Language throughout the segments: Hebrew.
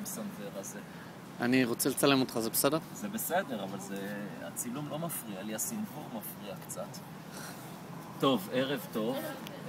המסנבר הזה. אני רוצה לצלם אותך, זה בסדר? זה בסדר, אבל הצילום לא מפריע לי, הסנבור מפריע קצת. טוב, ערב טוב.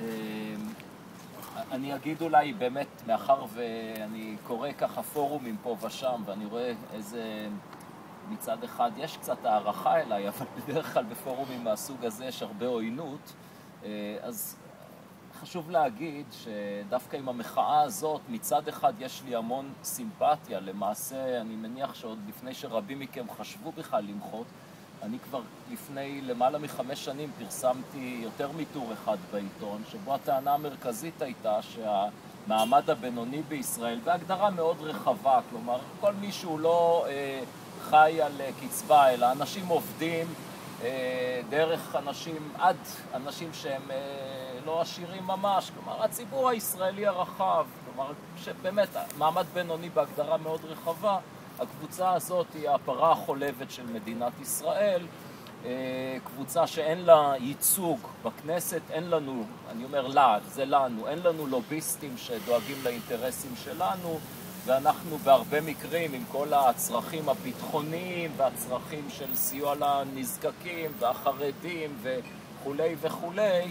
אני אגיד אולי באמת, מאחר ואני קורא ככה פורומים פה ושם, ואני רואה איזה מצד אחד יש קצת הערכה אליי, אבל בדרך כלל בפורומים מהסוג הזה יש הרבה עוינות, אז חשוב להגיד שדווקא עם המחאה הזאת, מצד אחד יש לי המון סימפתיה. למעשה, אני מניח שעוד לפני שרבים מכם חשבו בכלל למחות, אני כבר לפני למעלה מ5 שנים פרסמתי יותר מטור אחד בעיתון, שבו הטענה המרכזית הייתה שהמעמד הבינוני בישראל, בהגדרה מאוד רחבה, כלומר, כל מי שהוא לא חי על קצבה, אלא אנשים עובדים, דרך אנשים, עד אנשים שהם לא עשירים ממש, כלומר, הציבור הישראלי הרחב, כלומר, שבאמת, מעמד בינוני בהגדרה מאוד רחבה, הקבוצה הזאת היא הפרה החולבת של מדינת ישראל, קבוצה שאין לה ייצוג בכנסת, אין לנו, אני אומר לה, זה לנו, אין לנו לוביסטים שדואגים לאינטרסים שלנו, ואנחנו בהרבה מקרים עם כל הצרכים הביטחוניים והצרכים של סיוע לנזקקים והחרדים וכולי וכולי,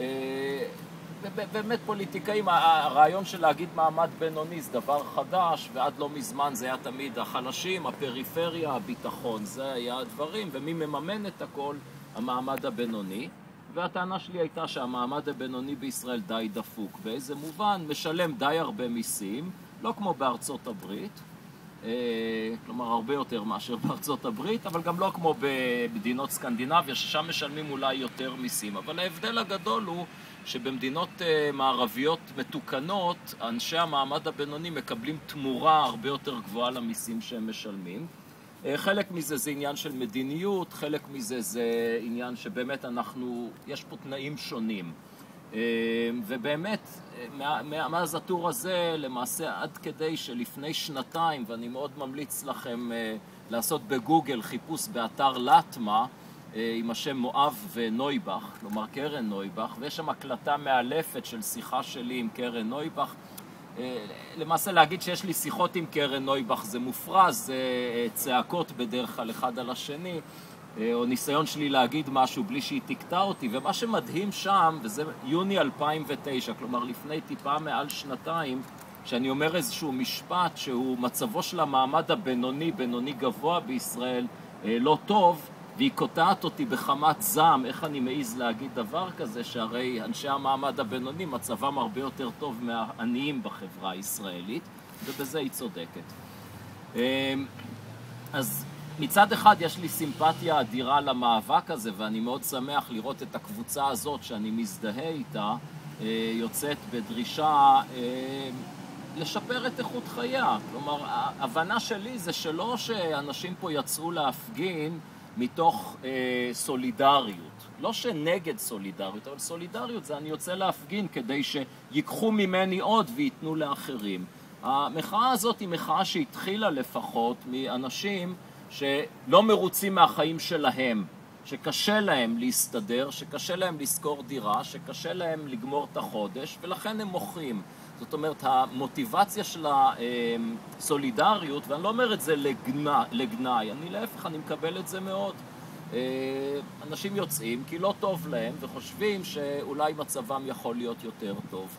באמת פוליטיקאים, הרעיון של להגיד מעמד בינוני זה דבר חדש, ועד לא מזמן זה היה תמיד החלשים, הפריפריה, הביטחון, זה היה הדברים, ומי מממן את הכל? המעמד הבינוני. והטענה שלי הייתה שהמעמד הבינוני בישראל די דפוק. באיזה מובן? משלם די הרבה מיסים, לא כמו בארצות הברית, כלומר הרבה יותר מאשר בארצות הברית, אבל גם לא כמו במדינות סקנדינביה, ששם משלמים אולי יותר מיסים. אבל ההבדל הגדול הוא שבמדינות מערביות מתוקנות, אנשי המעמד הבינוני מקבלים תמורה הרבה יותר גבוהה למיסים שהם משלמים. חלק מזה זה עניין של מדיניות, חלק מזה זה עניין שבאמת יש פה תנאים שונים. ובאמת, מאז הטור הזה, למעשה עד כדי שלפני שנתיים, ואני מאוד ממליץ לכם לעשות בגוגל חיפוש באתר לטמה, עם השם מואב ונויבך, כלומר קרן נויבך, ויש שם הקלטה מאלפת של שיחה שלי עם קרן נויבך. למעשה להגיד שיש לי שיחות עם קרן נויבך זה מופרז, זה צעקות בדרך כלל אחד על השני, או ניסיון שלי להגיד משהו בלי שהיא תקטע אותי, ומה שמדהים שם, וזה יוני 2009, כלומר לפני טיפה מעל שנתיים, שאני אומר איזשהו משפט שהוא מצבו של המעמד הבינוני, בינוני גבוה בישראל, לא טוב, והיא קוטעת אותי בחמת זעם, איך אני מעז להגיד דבר כזה, שהרי אנשי המעמד הבינוני מצבם הרבה יותר טוב מהעניים בחברה הישראלית, ובזה היא צודקת. אז מצד אחד יש לי סימפתיה אדירה למאבק הזה, ואני מאוד שמח לראות את הקבוצה הזאת שאני מזדהה איתה, יוצאת בדרישה לשפר את איכות חייה. כלומר, ההבנה שלי זה שלא שאנשים פה יצאו להפגין מתוך סולידריות. לא שנגד סולידריות, אבל סולידריות זה אני יוצא להפגין כדי שיקחו ממני עוד ויתנו לאחרים. המחאה הזאת היא מחאה שהתחילה לפחות מאנשים שלא מרוצים מהחיים שלהם, שקשה להם להסתדר, שקשה להם לשכור דירה, שקשה להם לגמור את החודש, ולכן הם מוחים. זאת אומרת, המוטיבציה של הסולידריות, ואני לא אומר את זה לגנאי, אני להפך, אני מקבל את זה מאוד. אנשים יוצאים כי לא טוב להם וחושבים שאולי מצבם יכול להיות יותר טוב.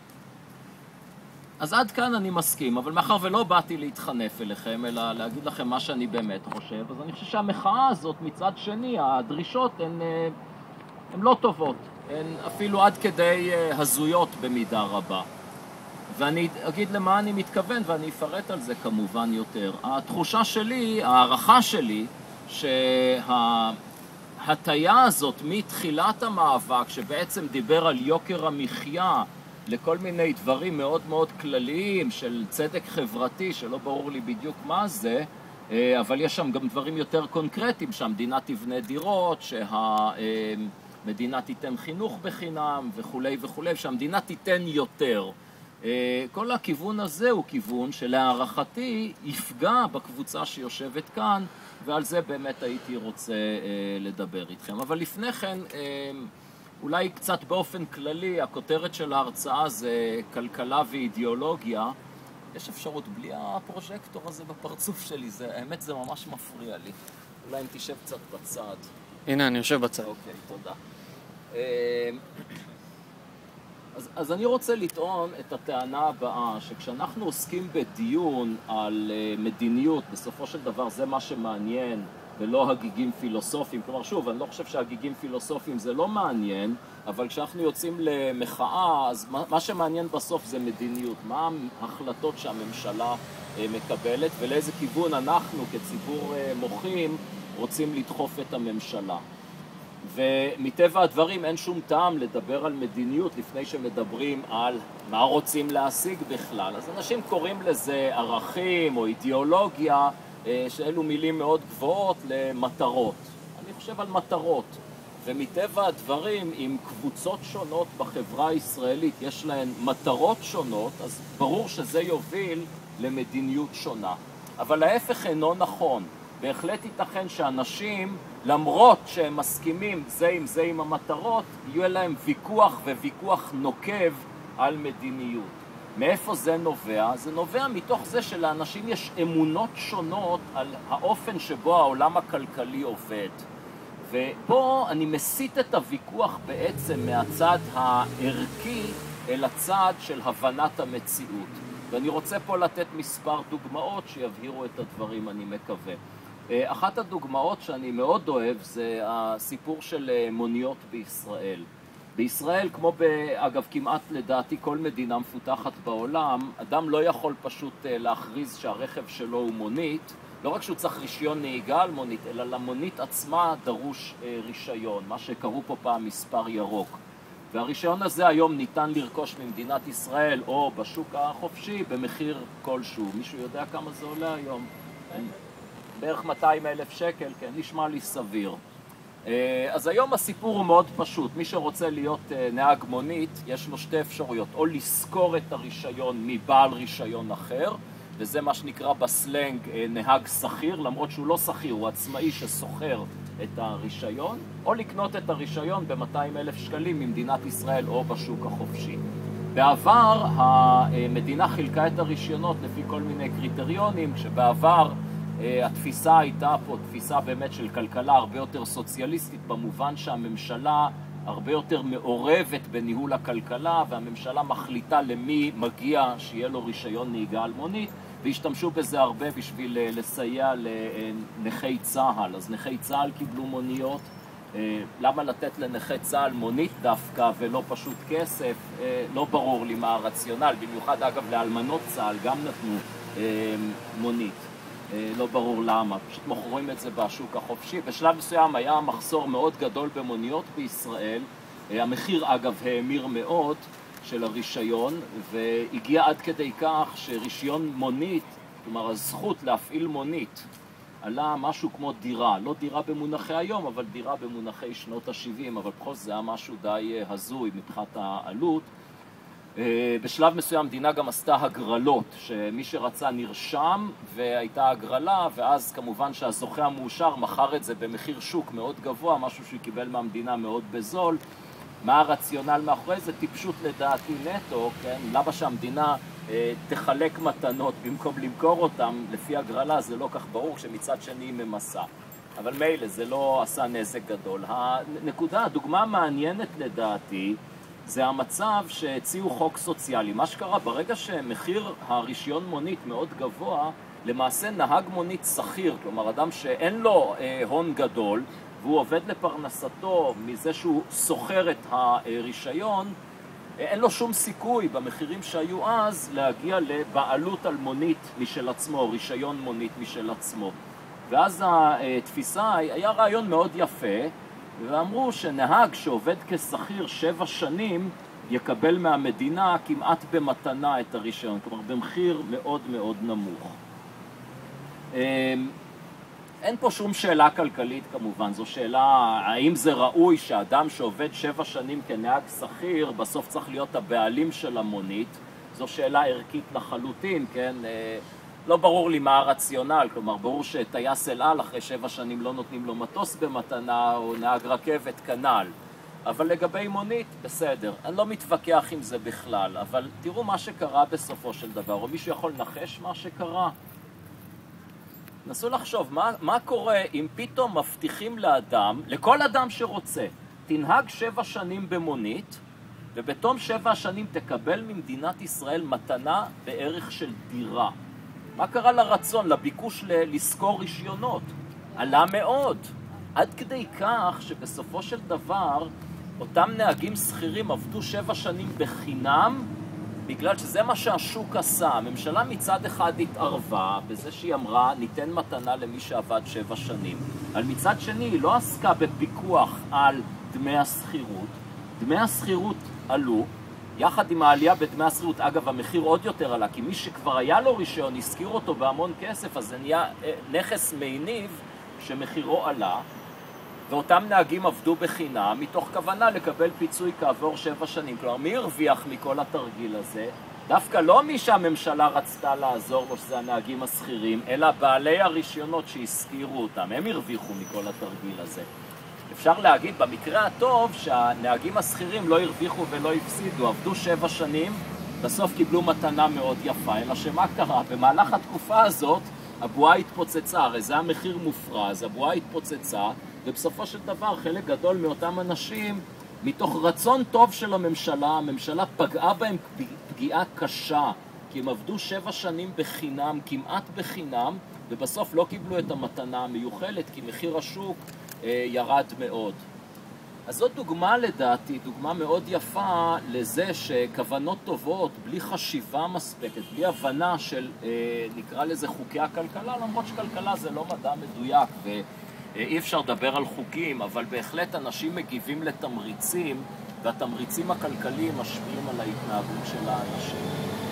אז עד כאן אני מסכים, אבל מאחר ולא באתי להתחנף אליכם, אלא להגיד לכם מה שאני באמת חושב, אז אני חושב שהמחאה הזאת מצד שני, הדרישות הן לא טובות, הן אפילו עד כדי הזויות במידה רבה. ואני אגיד למה אני מתכוון, ואני אפרט על זה כמובן יותר. התחושה שלי, הערכה שלי, שההטיה הזאת מתחילת המאבק, שבעצם דיבר על יוקר המחיה, לכל מיני דברים מאוד מאוד כלליים של צדק חברתי, שלא ברור לי בדיוק מה זה, אבל יש שם גם דברים יותר קונקרטיים, שהמדינה תבנה דירות, שהמדינה תיתן חינוך בחינם וכולי וכולי, שהמדינה תיתן יותר. כל הכיוון הזה הוא כיוון שלהערכתי יפגע בקבוצה שיושבת כאן, ועל זה באמת הייתי רוצה לדבר איתכם. אבל לפני כן, אולי קצת באופן כללי, הכותרת של ההרצאה זה כלכלה ואידיאולוגיה, יש אפשרות בלי הפרוז'קטור הזה בפרצוף שלי, האמת זה ממש מפריע לי. אולי אם תשב קצת בצד. הנה, אני יושב בצד. אוקיי, תודה. אז אני רוצה לטעון את הטענה הבאה, שכשאנחנו עוסקים בדיון על מדיניות, בסופו של דבר זה מה שמעניין, ולא הגיגים פילוסופיים. כלומר, שוב, אני לא חושב שהגיגים פילוסופיים זה לא מעניין, אבל כשאנחנו יוצאים למחאה, אז מה שמעניין בסוף זה מדיניות. מה ההחלטות שהממשלה מקבלת, ולאיזה כיוון אנחנו כציבור מוחים רוצים לדחוף את הממשלה. ומטבע הדברים אין שום טעם לדבר על מדיניות לפני שמדברים על מה רוצים להשיג בכלל. אז אנשים קוראים לזה ערכים או אידיאולוגיה, שאלו מילים מאוד גבוהות למטרות. אני חושב על מטרות. ומטבע הדברים, אם קבוצות שונות בחברה הישראלית יש להן מטרות שונות, אז ברור שזה יוביל למדיניות שונה. אבל ההפך אינו נכון. בהחלט ייתכן שאנשים, למרות שהם מסכימים זה עם המטרות, יהיה להם ויכוח וויכוח נוקב על מדיניות. מאיפה זה נובע? זה נובע מתוך זה שלאנשים יש אמונות שונות על האופן שבו העולם הכלכלי עובד. ופה אני מסיט את הוויכוח בעצם מהצד הערכי אל הצד של הבנת המציאות. ואני רוצה פה לתת מספר דוגמאות שיבהירו את הדברים, אני מקווה. אחת הדוגמאות שאני מאוד אוהב זה הסיפור של מוניות בישראל. בישראל, כמו אגב כמעט לדעתי כל מדינה מפותחת בעולם, אדם לא יכול פשוט להכריז שהרכב שלו הוא מונית, לא רק שהוא צריך רישיון נהיגה על מונית, אלא למונית עצמה דרוש רישיון, מה שקראו פה פעם מספר ירוק. והרישיון הזה היום ניתן לרכוש ממדינת ישראל או בשוק החופשי במחיר כלשהו. מישהו יודע כמה זה עולה היום? בערך 200,000 שקל, כן, נשמע לי סביר. אז היום הסיפור הוא מאוד פשוט. מי שרוצה להיות נהג מונית, יש לו שתי אפשרויות. או לזכור את הרישיון מבעל רישיון אחר, וזה מה שנקרא בסלנג נהג שכיר, למרות שהוא לא שכיר, הוא עצמאי שסוחר את הרישיון, או לקנות את הרישיון ב-200,000 שקלים ממדינת ישראל או בשוק החופשי. בעבר המדינה חילקה את הרישיונות לפי כל מיני קריטריונים, כשבעבר התפיסה הייתה פה תפיסה באמת של כלכלה הרבה יותר סוציאליסטית, במובן שהממשלה הרבה יותר מעורבת בניהול הכלכלה, והממשלה מחליטה למי מגיע שיהיה לו רישיון נהיגה על מונית, והשתמשו בזה הרבה בשביל לסייע לנכי צה"ל. אז נכי צה"ל קיבלו מוניות. למה לתת לנכי צה"ל מונית דווקא ולא פשוט כסף? לא ברור לי מה הרציונל. במיוחד אגב לאלמנות צה"ל גם נתנו מונית. לא ברור למה, פשוט מוכרים את זה בשוק החופשי. בשלב מסוים היה מחסור מאוד גדול במוניות בישראל, המחיר אגב האמיר מאוד של הרישיון, והגיע עד כדי כך שרישיון מונית, כלומר הזכות להפעיל מונית, עלה משהו כמו דירה, לא דירה במונחי היום, אבל דירה במונחי שנות ה-70, אבל בכל זה היה משהו די הזוי מבחינת העלות. בשלב מסוים המדינה גם עשתה הגרלות, שמי שרצה נרשם והייתה הגרלה, ואז כמובן שהזוכה המאושר מכר את זה במחיר שוק מאוד גבוה, משהו שקיבל מהמדינה מאוד בזול. מה הרציונל מאחורי זה? טיפשות לדעתי נטו, כן? למה שהמדינה תחלק מתנות במקום למכור אותם לפי הגרלה, זה לא כך ברור, שמצד שני היא ממסה. אבל מילא, זה לא עשה נזק גדול. הדוגמה המעניינת לדעתי, זה המצב שהציעו חוק סוציאלי. מה שקרה, ברגע שמחיר הרישיון מונית מאוד גבוה, למעשה נהג מונית שכיר, כלומר אדם שאין לו הון גדול, והוא עובד לפרנסתו מזה שהוא סוחר את הרישיון, אין לו שום סיכוי במחירים שהיו אז להגיע לבעלות על מונית משל עצמו, רישיון מונית משל עצמו. ואז התפיסה היה רעיון מאוד יפה, ואמרו שנהג שעובד כשכיר 7 שנים יקבל מהמדינה כמעט במתנה את הרישיון, כלומר במחיר מאוד מאוד נמוך. אין פה שום שאלה כלכלית כמובן, זו שאלה האם זה ראוי שאדם שעובד 7 שנים כנהג שכיר בסוף צריך להיות הבעלים של המונית, זו שאלה ערכית לחלוטין, כן? לא ברור לי מה הרציונל, כלומר ברור שטייס אל על אחרי 7 שנים לא נותנים לו מטוס במתנה או נהג רכבת כנ"ל. אבל לגבי מונית, בסדר. אני לא מתווכח עם זה בכלל, אבל תראו מה שקרה בסופו של דבר, או מישהו יכול לנחש מה שקרה? נסו לחשוב, מה קורה אם פתאום מבטיחים לאדם, לכל אדם שרוצה, תנהג 7 שנים במונית, ובתום 7 שנים תקבל ממדינת ישראל מתנה בערך של דירה. מה קרה לרצון, לביקוש לזכור רישיונות? עלה מאוד. עד כדי כך שבסופו של דבר, אותם נהגים שכירים עבדו 7 שנים בחינם, בגלל שזה מה שהשוק עשה. הממשלה מצד אחד התערבה בזה שהיא אמרה, ניתן מתנה למי שעבד 7 שנים. אבל מצד שני, היא לא עסקה בפיקוח על דמי השכירות. דמי השכירות עלו, יחד עם העלייה בדמי השכירות, אגב, המחיר עוד יותר עלה, כי מי שכבר היה לו רישיון, הזכיר אותו בהמון כסף, אז זה נהיה נכס מיניב שמחירו עלה, ואותם נהגים עבדו בחינם, מתוך כוונה לקבל פיצוי כעבור 7 שנים. כלומר, מי הרוויח מכל התרגיל הזה? דווקא לא מי שהממשלה רצתה לעזור לו, שזה הנהגים השכירים, אלא בעלי הרישיונות שהזכירו אותם. הם הרוויחו מכל התרגיל הזה. אפשר להגיד במקרה הטוב שהנהגים השכירים לא הרוויחו ולא הפסידו, עבדו 7 שנים, בסוף קיבלו מתנה מאוד יפה, אלא שמה קרה? במהלך התקופה הזאת הבועה התפוצצה, הרי זה המחיר מופרז, הבועה התפוצצה, ובסופו של דבר חלק גדול מאותם אנשים, מתוך רצון טוב של הממשלה פגעה בהם פגיעה קשה, כי הם עבדו 7 שנים בחינם, כמעט בחינם, ובסוף לא קיבלו את המתנה המיוחלת, כי מחיר השוק ירד מאוד. אז זאת דוגמה לדעתי, דוגמה מאוד יפה לזה שכוונות טובות, בלי חשיבה מספקת, בלי הבנה של, נקרא לזה חוקי הכלכלה, למרות שכלכלה זה לא מדע מדויק ואי אפשר לדבר על חוקים, אבל בהחלט אנשים מגיבים לתמריצים, והתמריצים הכלכליים משפיעים על ההתנהגות של האנשים.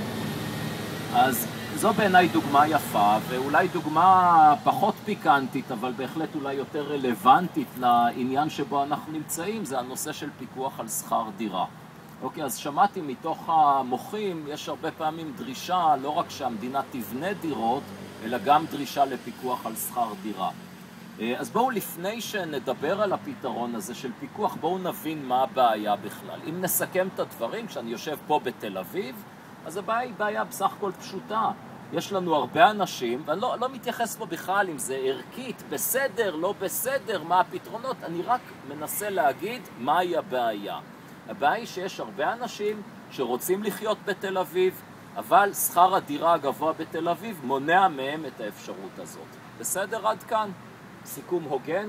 אז זו בעיניי דוגמה יפה, ואולי דוגמה פחות פיקנטית, אבל בהחלט אולי יותר רלוונטית לעניין שבו אנחנו נמצאים, זה הנושא של פיקוח על שכר דירה. אוקיי, אז שמעתי מתוך המוחים, יש הרבה פעמים דרישה, לא רק שהמדינה תבנה דירות, אלא גם דרישה לפיקוח על שכר דירה. אז בואו לפני שנדבר על הפתרון הזה של פיקוח, בואו נבין מה הבעיה בכלל. אם נסכם את הדברים, כשאני יושב פה בתל אביב, אז הבעיה היא בעיה בסך הכל פשוטה. יש לנו הרבה אנשים, ואני לא מתייחס פה בכלל אם זה ערכית, בסדר, לא בסדר, מה הפתרונות, אני רק מנסה להגיד מהי הבעיה. הבעיה היא שיש הרבה אנשים שרוצים לחיות בתל אביב, אבל שכר הדירה הגבוה בתל אביב מונע מהם את האפשרות הזאת. בסדר עד כאן? סיכום הוגן?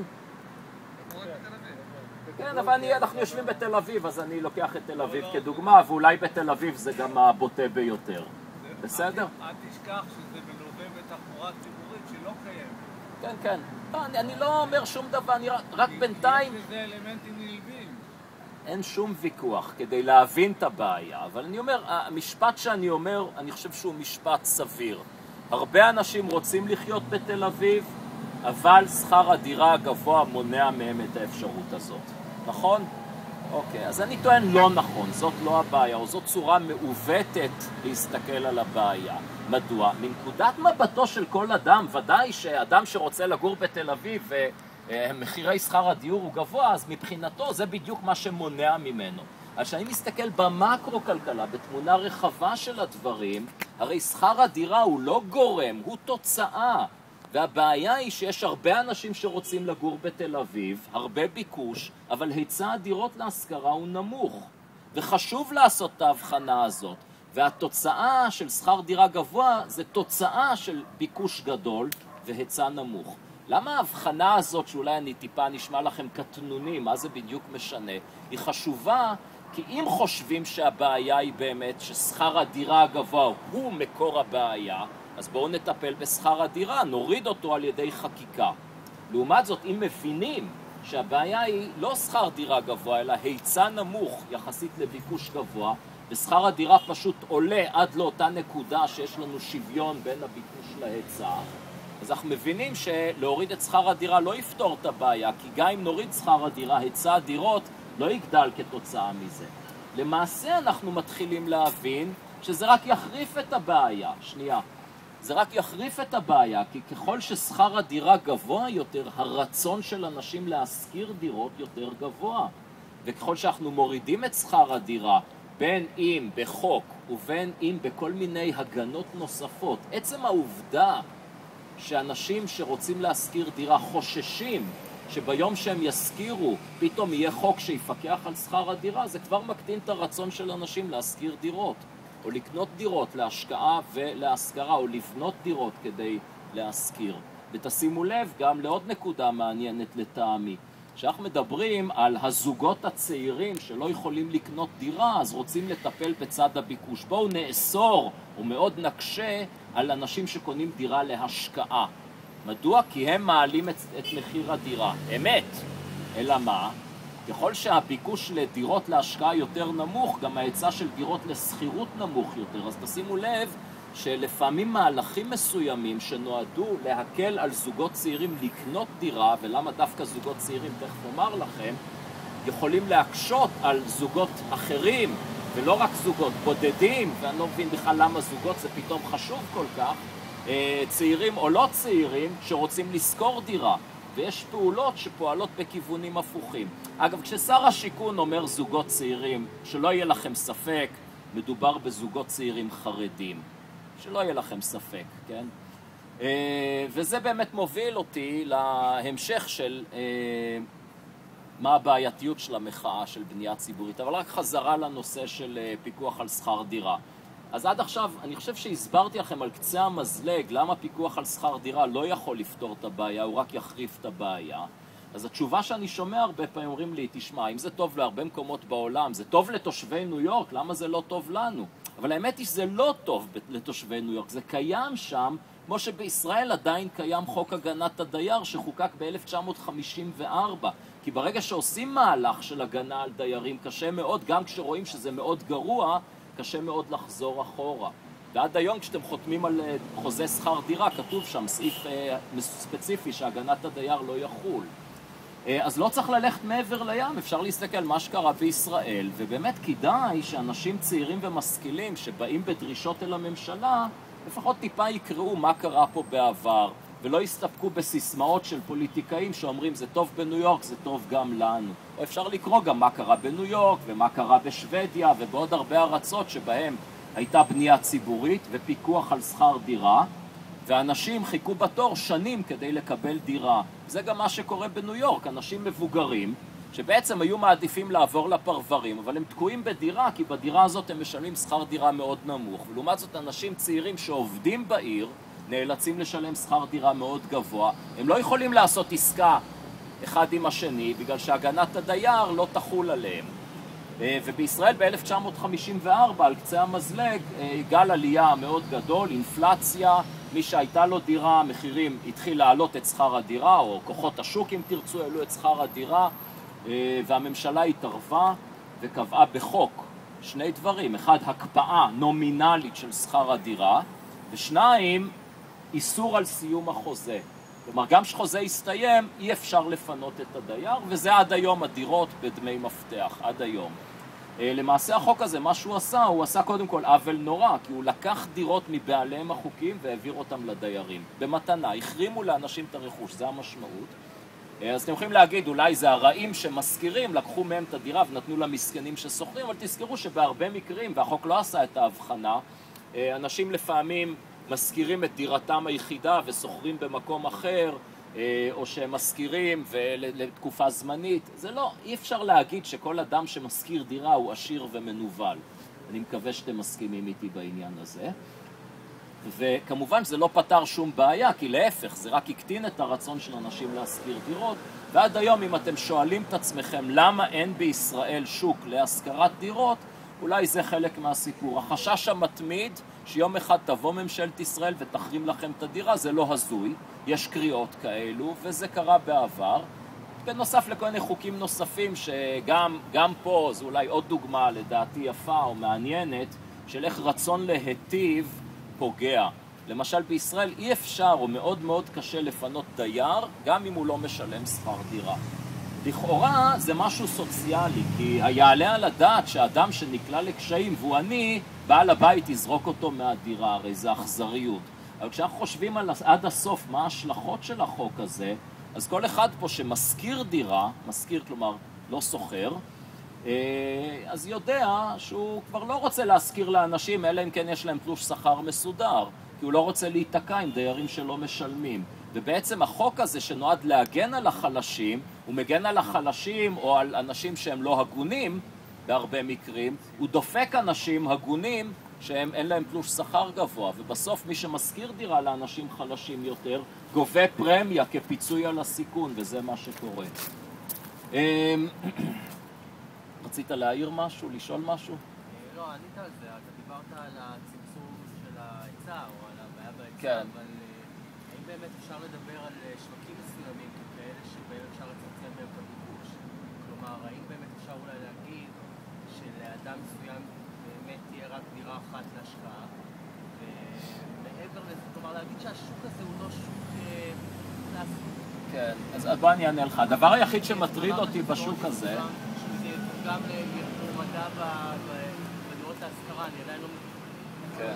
כן, אבל אנחנו יושבים בתל אביב, אז אני לוקח את תל אביב כדוגמה, ואולי בתל אביב זה גם הבוטה ביותר. בסדר? אל תשכח שזה מלווה בתחבורה ציבורית שלא קיימת. כן, כן. אני לא אומר שום דבר, אני רק בינתיים... יש לזה אלמנטים נלווים. אין שום ויכוח כדי להבין את הבעיה, אבל אני אומר, המשפט שאני אומר, אני חושב שהוא משפט סביר. הרבה אנשים רוצים לחיות בתל אביב, אבל שכר הדירה הגבוה מונע מהם את האפשרות הזאת. נכון? אוקיי, אז אני טוען לא נכון, זאת לא הבעיה, או זאת צורה מעוותת להסתכל על הבעיה. מדוע? מנקודת מבטו של כל אדם, ודאי שאדם שרוצה לגור בתל אביב ומחירי שכר הדיור הוא גבוה, אז מבחינתו זה בדיוק מה שמונע ממנו. אז כשאני מסתכל במקרו-כלכלה, בתמונה רחבה של הדברים, הרי שכר הדירה הוא לא גורם, הוא תוצאה. והבעיה היא שיש הרבה אנשים שרוצים לגור בתל אביב, הרבה ביקוש, אבל היצע הדירות להשכרה הוא נמוך. וחשוב לעשות את ההבחנה הזאת. והתוצאה של שכר דירה גבוה זה תוצאה של ביקוש גדול והיצע נמוך. למה ההבחנה הזאת, שאולי אני טיפה נשמע לכם קטנוני, מה זה בדיוק משנה? היא חשובה, כי אם חושבים שהבעיה היא באמת ששכר הדירה הגבוה הוא מקור הבעיה, אז בואו נטפל בשכר הדירה, נוריד אותו על ידי חקיקה. לעומת זאת, אם מבינים שהבעיה היא לא שכר דירה גבוה, אלא היצע נמוך יחסית לביקוש גבוה, ושכר הדירה פשוט עולה עד לאותה נקודה שיש לנו שוויון בין הביקוש להיצע, אז אנחנו מבינים שלהוריד את שכר הדירה לא יפתור את הבעיה, כי גם אם נוריד שכר הדירה, היצע הדירות לא יגדל כתוצאה מזה. למעשה אנחנו מתחילים להבין שזה רק יחריף את הבעיה. שנייה. זה רק יחריף את הבעיה, כי ככל ששכר הדירה גבוה יותר, הרצון של אנשים להשכיר דירות יותר גבוה. וככל שאנחנו מורידים את שכר הדירה, בין אם בחוק ובין אם בכל מיני הגנות נוספות, עצם העובדה שאנשים שרוצים להשכיר דירה חוששים שביום שהם ישכירו פתאום יהיה חוק שיפקח על שכר הדירה, זה כבר מקטין את הרצון של אנשים להשכיר דירות, או לקנות דירות להשקעה ולהשכרה, או לבנות דירות כדי להשכיר. ותשימו לב גם לעוד נקודה מעניינת לטעמי, כשאנחנו מדברים על הזוגות הצעירים שלא יכולים לקנות דירה, אז רוצים לטפל בצד הביקוש. בואו נאסור ומאוד נקשה על אנשים שקונים דירה להשקעה. מדוע? כי הם מעלים את מחיר הדירה. אמת. אלא מה? ככל שהביקוש לדירות להשקעה יותר נמוך, גם ההיצע של דירות לשכירות נמוך יותר. אז תשימו לב שלפעמים מהלכים מסוימים שנועדו להקל על זוגות צעירים לקנות דירה, ולמה דווקא זוגות צעירים, תכף אומר לכם, יכולים להקשות על זוגות אחרים, ולא רק זוגות בודדים, ואני לא מבין בכלל למה זוגות זה פתאום חשוב כל כך, צעירים או לא צעירים שרוצים לשכור דירה, ויש פעולות שפועלות בכיוונים הפוכים. אגב, כששר השיכון אומר זוגות צעירים, שלא יהיה לכם ספק, מדובר בזוגות צעירים חרדים. שלא יהיה לכם ספק, כן? וזה באמת מוביל אותי להמשך של מה הבעייתיות של המחאה של בנייה ציבורית, אבל רק חזרה לנושא של פיקוח על שכר דירה. אז עד עכשיו, אני חושב שהסברתי לכם על קצה המזלג למה פיקוח על שכר דירה לא יכול לפתור את הבעיה, הוא רק יחריף את הבעיה. אז התשובה שאני שומע הרבה פעמים אומרים לי, תשמע, אם זה טוב להרבה מקומות בעולם, זה טוב לתושבי ניו יורק, למה זה לא טוב לנו? אבל האמת היא שזה לא טוב לתושבי ניו יורק, זה קיים שם, כמו שבישראל עדיין קיים חוק הגנת הדייר שחוקק ב-1954, כי ברגע שעושים מהלך של הגנה על דיירים קשה מאוד, גם כשרואים שזה מאוד גרוע, קשה מאוד לחזור אחורה. ועד היום כשאתם חותמים על חוזה שכר דירה, כתוב שם סעיף ספציפי שהגנת הדייר לא יחול. אז לא צריך ללכת מעבר לים, אפשר להסתכל מה שקרה בישראל, ובאמת כדאי שאנשים צעירים ומשכילים שבאים בדרישות אל הממשלה, לפחות טיפה יקראו מה קרה פה בעבר, ולא יסתפקו בסיסמאות של פוליטיקאים שאומרים זה טוב בניו יורק, זה טוב גם לנו. או אפשר לקרוא גם מה קרה בניו יורק, ומה קרה בשוודיה, ובעוד הרבה ארצות שבהם הייתה בנייה ציבורית ופיקוח על שכר דירה, ואנשים חיכו בתור שנים כדי לקבל דירה. זה גם מה שקורה בניו יורק, אנשים מבוגרים, שבעצם היו מעדיפים לעבור לפרברים, אבל הם תקועים בדירה, כי בדירה הזאת הם משלמים שכר דירה מאוד נמוך. ולעומת זאת, אנשים צעירים שעובדים בעיר, נאלצים לשלם שכר דירה מאוד גבוה. הם לא יכולים לעשות עסקה אחד עם השני, בגלל שהגנת הדייר לא תחול עליהם. ובישראל ב-1954, על קצה המזלג, גל עלייה מאוד גדול, אינפלציה, מי שהייתה לו דירה, מחירים התחיל לעלות את שכר הדירה, או כוחות השוק אם תרצו, העלו את שכר הדירה, והממשלה התערבה וקבעה בחוק שני דברים, אחד, הקפאה נומינלית של שכר הדירה, ושניים, איסור על סיום החוזה. כלומר, גם שחוזה יסתיים, אי אפשר לפנות את הדייר, וזה עד היום הדירות בדמי מפתח, עד היום. למעשה החוק הזה, מה שהוא עשה, הוא עשה קודם כל עוול נורא, כי הוא לקח דירות מבעליהם החוקיים והעביר אותם לדיירים. במתנה, החרימו לאנשים את הרכוש, זה המשמעות. אז אתם יכולים להגיד, אולי זה הרעים שמשכירים, לקחו מהם את הדירה ונתנו למסכנים ששוכרים, אבל תזכרו שבהרבה מקרים, והחוק לא עשה את ההבחנה, אנשים לפעמים משכירים את דירתם היחידה ושוכרים במקום אחר, או שהם משכירים לתקופה זמנית. זה לא, אי אפשר להגיד שכל אדם שמשכיר דירה הוא עשיר ומנוול. אני מקווה שאתם מסכימים איתי בעניין הזה. וכמובן זה לא פתר שום בעיה, כי להפך, זה רק הקטין את הרצון של אנשים להשכיר דירות. ועד היום אם אתם שואלים את עצמכם למה אין בישראל שוק להשכרת דירות, אולי זה חלק מהסיפור. החשש המתמיד שיום אחד תבוא ממשלת ישראל ותחרים לכם את הדירה, זה לא הזוי, יש קריאות כאלו, וזה קרה בעבר. בנוסף לכל מיני חוקים נוספים שגם פה, זו אולי עוד דוגמה לדעתי יפה או מעניינת, של איך רצון להיטיב פוגע. למשל בישראל אי אפשר או מאוד מאוד קשה לפנות דייר, גם אם הוא לא משלם שכר דירה. לכאורה זה משהו סוציאלי, כי היעלה על הדעת שהאדם שנקלע לקשיים והוא עני, בעל הבית יזרוק אותו מהדירה, הרי זה אכזריות. אבל כשאנחנו חושבים עד הסוף מה ההשלכות של החוק הזה, אז כל אחד פה שמשכיר דירה, משכיר כלומר לא סוחר, אז יודע שהוא כבר לא רוצה להשכיר לאנשים, אלא אם כן יש להם תלוש שכר מסודר, כי הוא לא רוצה להיתקע עם דיירים שלא משלמים. ובעצם החוק הזה שנועד להגן על החלשים, הוא מגן על החלשים או על אנשים שהם לא הגונים בהרבה מקרים, הוא דופק אנשים הגונים שהם אין להם תלוש שכר גבוה, ובסוף מי שמשכיר דירה לאנשים חלשים יותר גובה פרמיה כפיצוי על הסיכון, וזה מה שקורה. רצית להעיר משהו, לשאול משהו? לא, ענית על זה, אתה דיברת על הצמצום של ההיצע או על הבעיה בהיצע, כן. אבל האם באמת אפשר לדבר על שווקים מסוימים כאלה שבהם אפשר לצמצם בהם את הביקוש? כלומר, האם באמת אפשר אולי להגיד שלאדם מסוים באמת תהיה רק דירה אחת להשקעה, ומעבר לזה, כלומר להגיד שהשוק הזה הוא לא שוק קלאסי? כן, אז בוא אני אענה לך. הדבר היחיד שמטריד אותי בשוק הזה... שזה גם למדע בדירות להשכרה, אני עדיין לא... כן.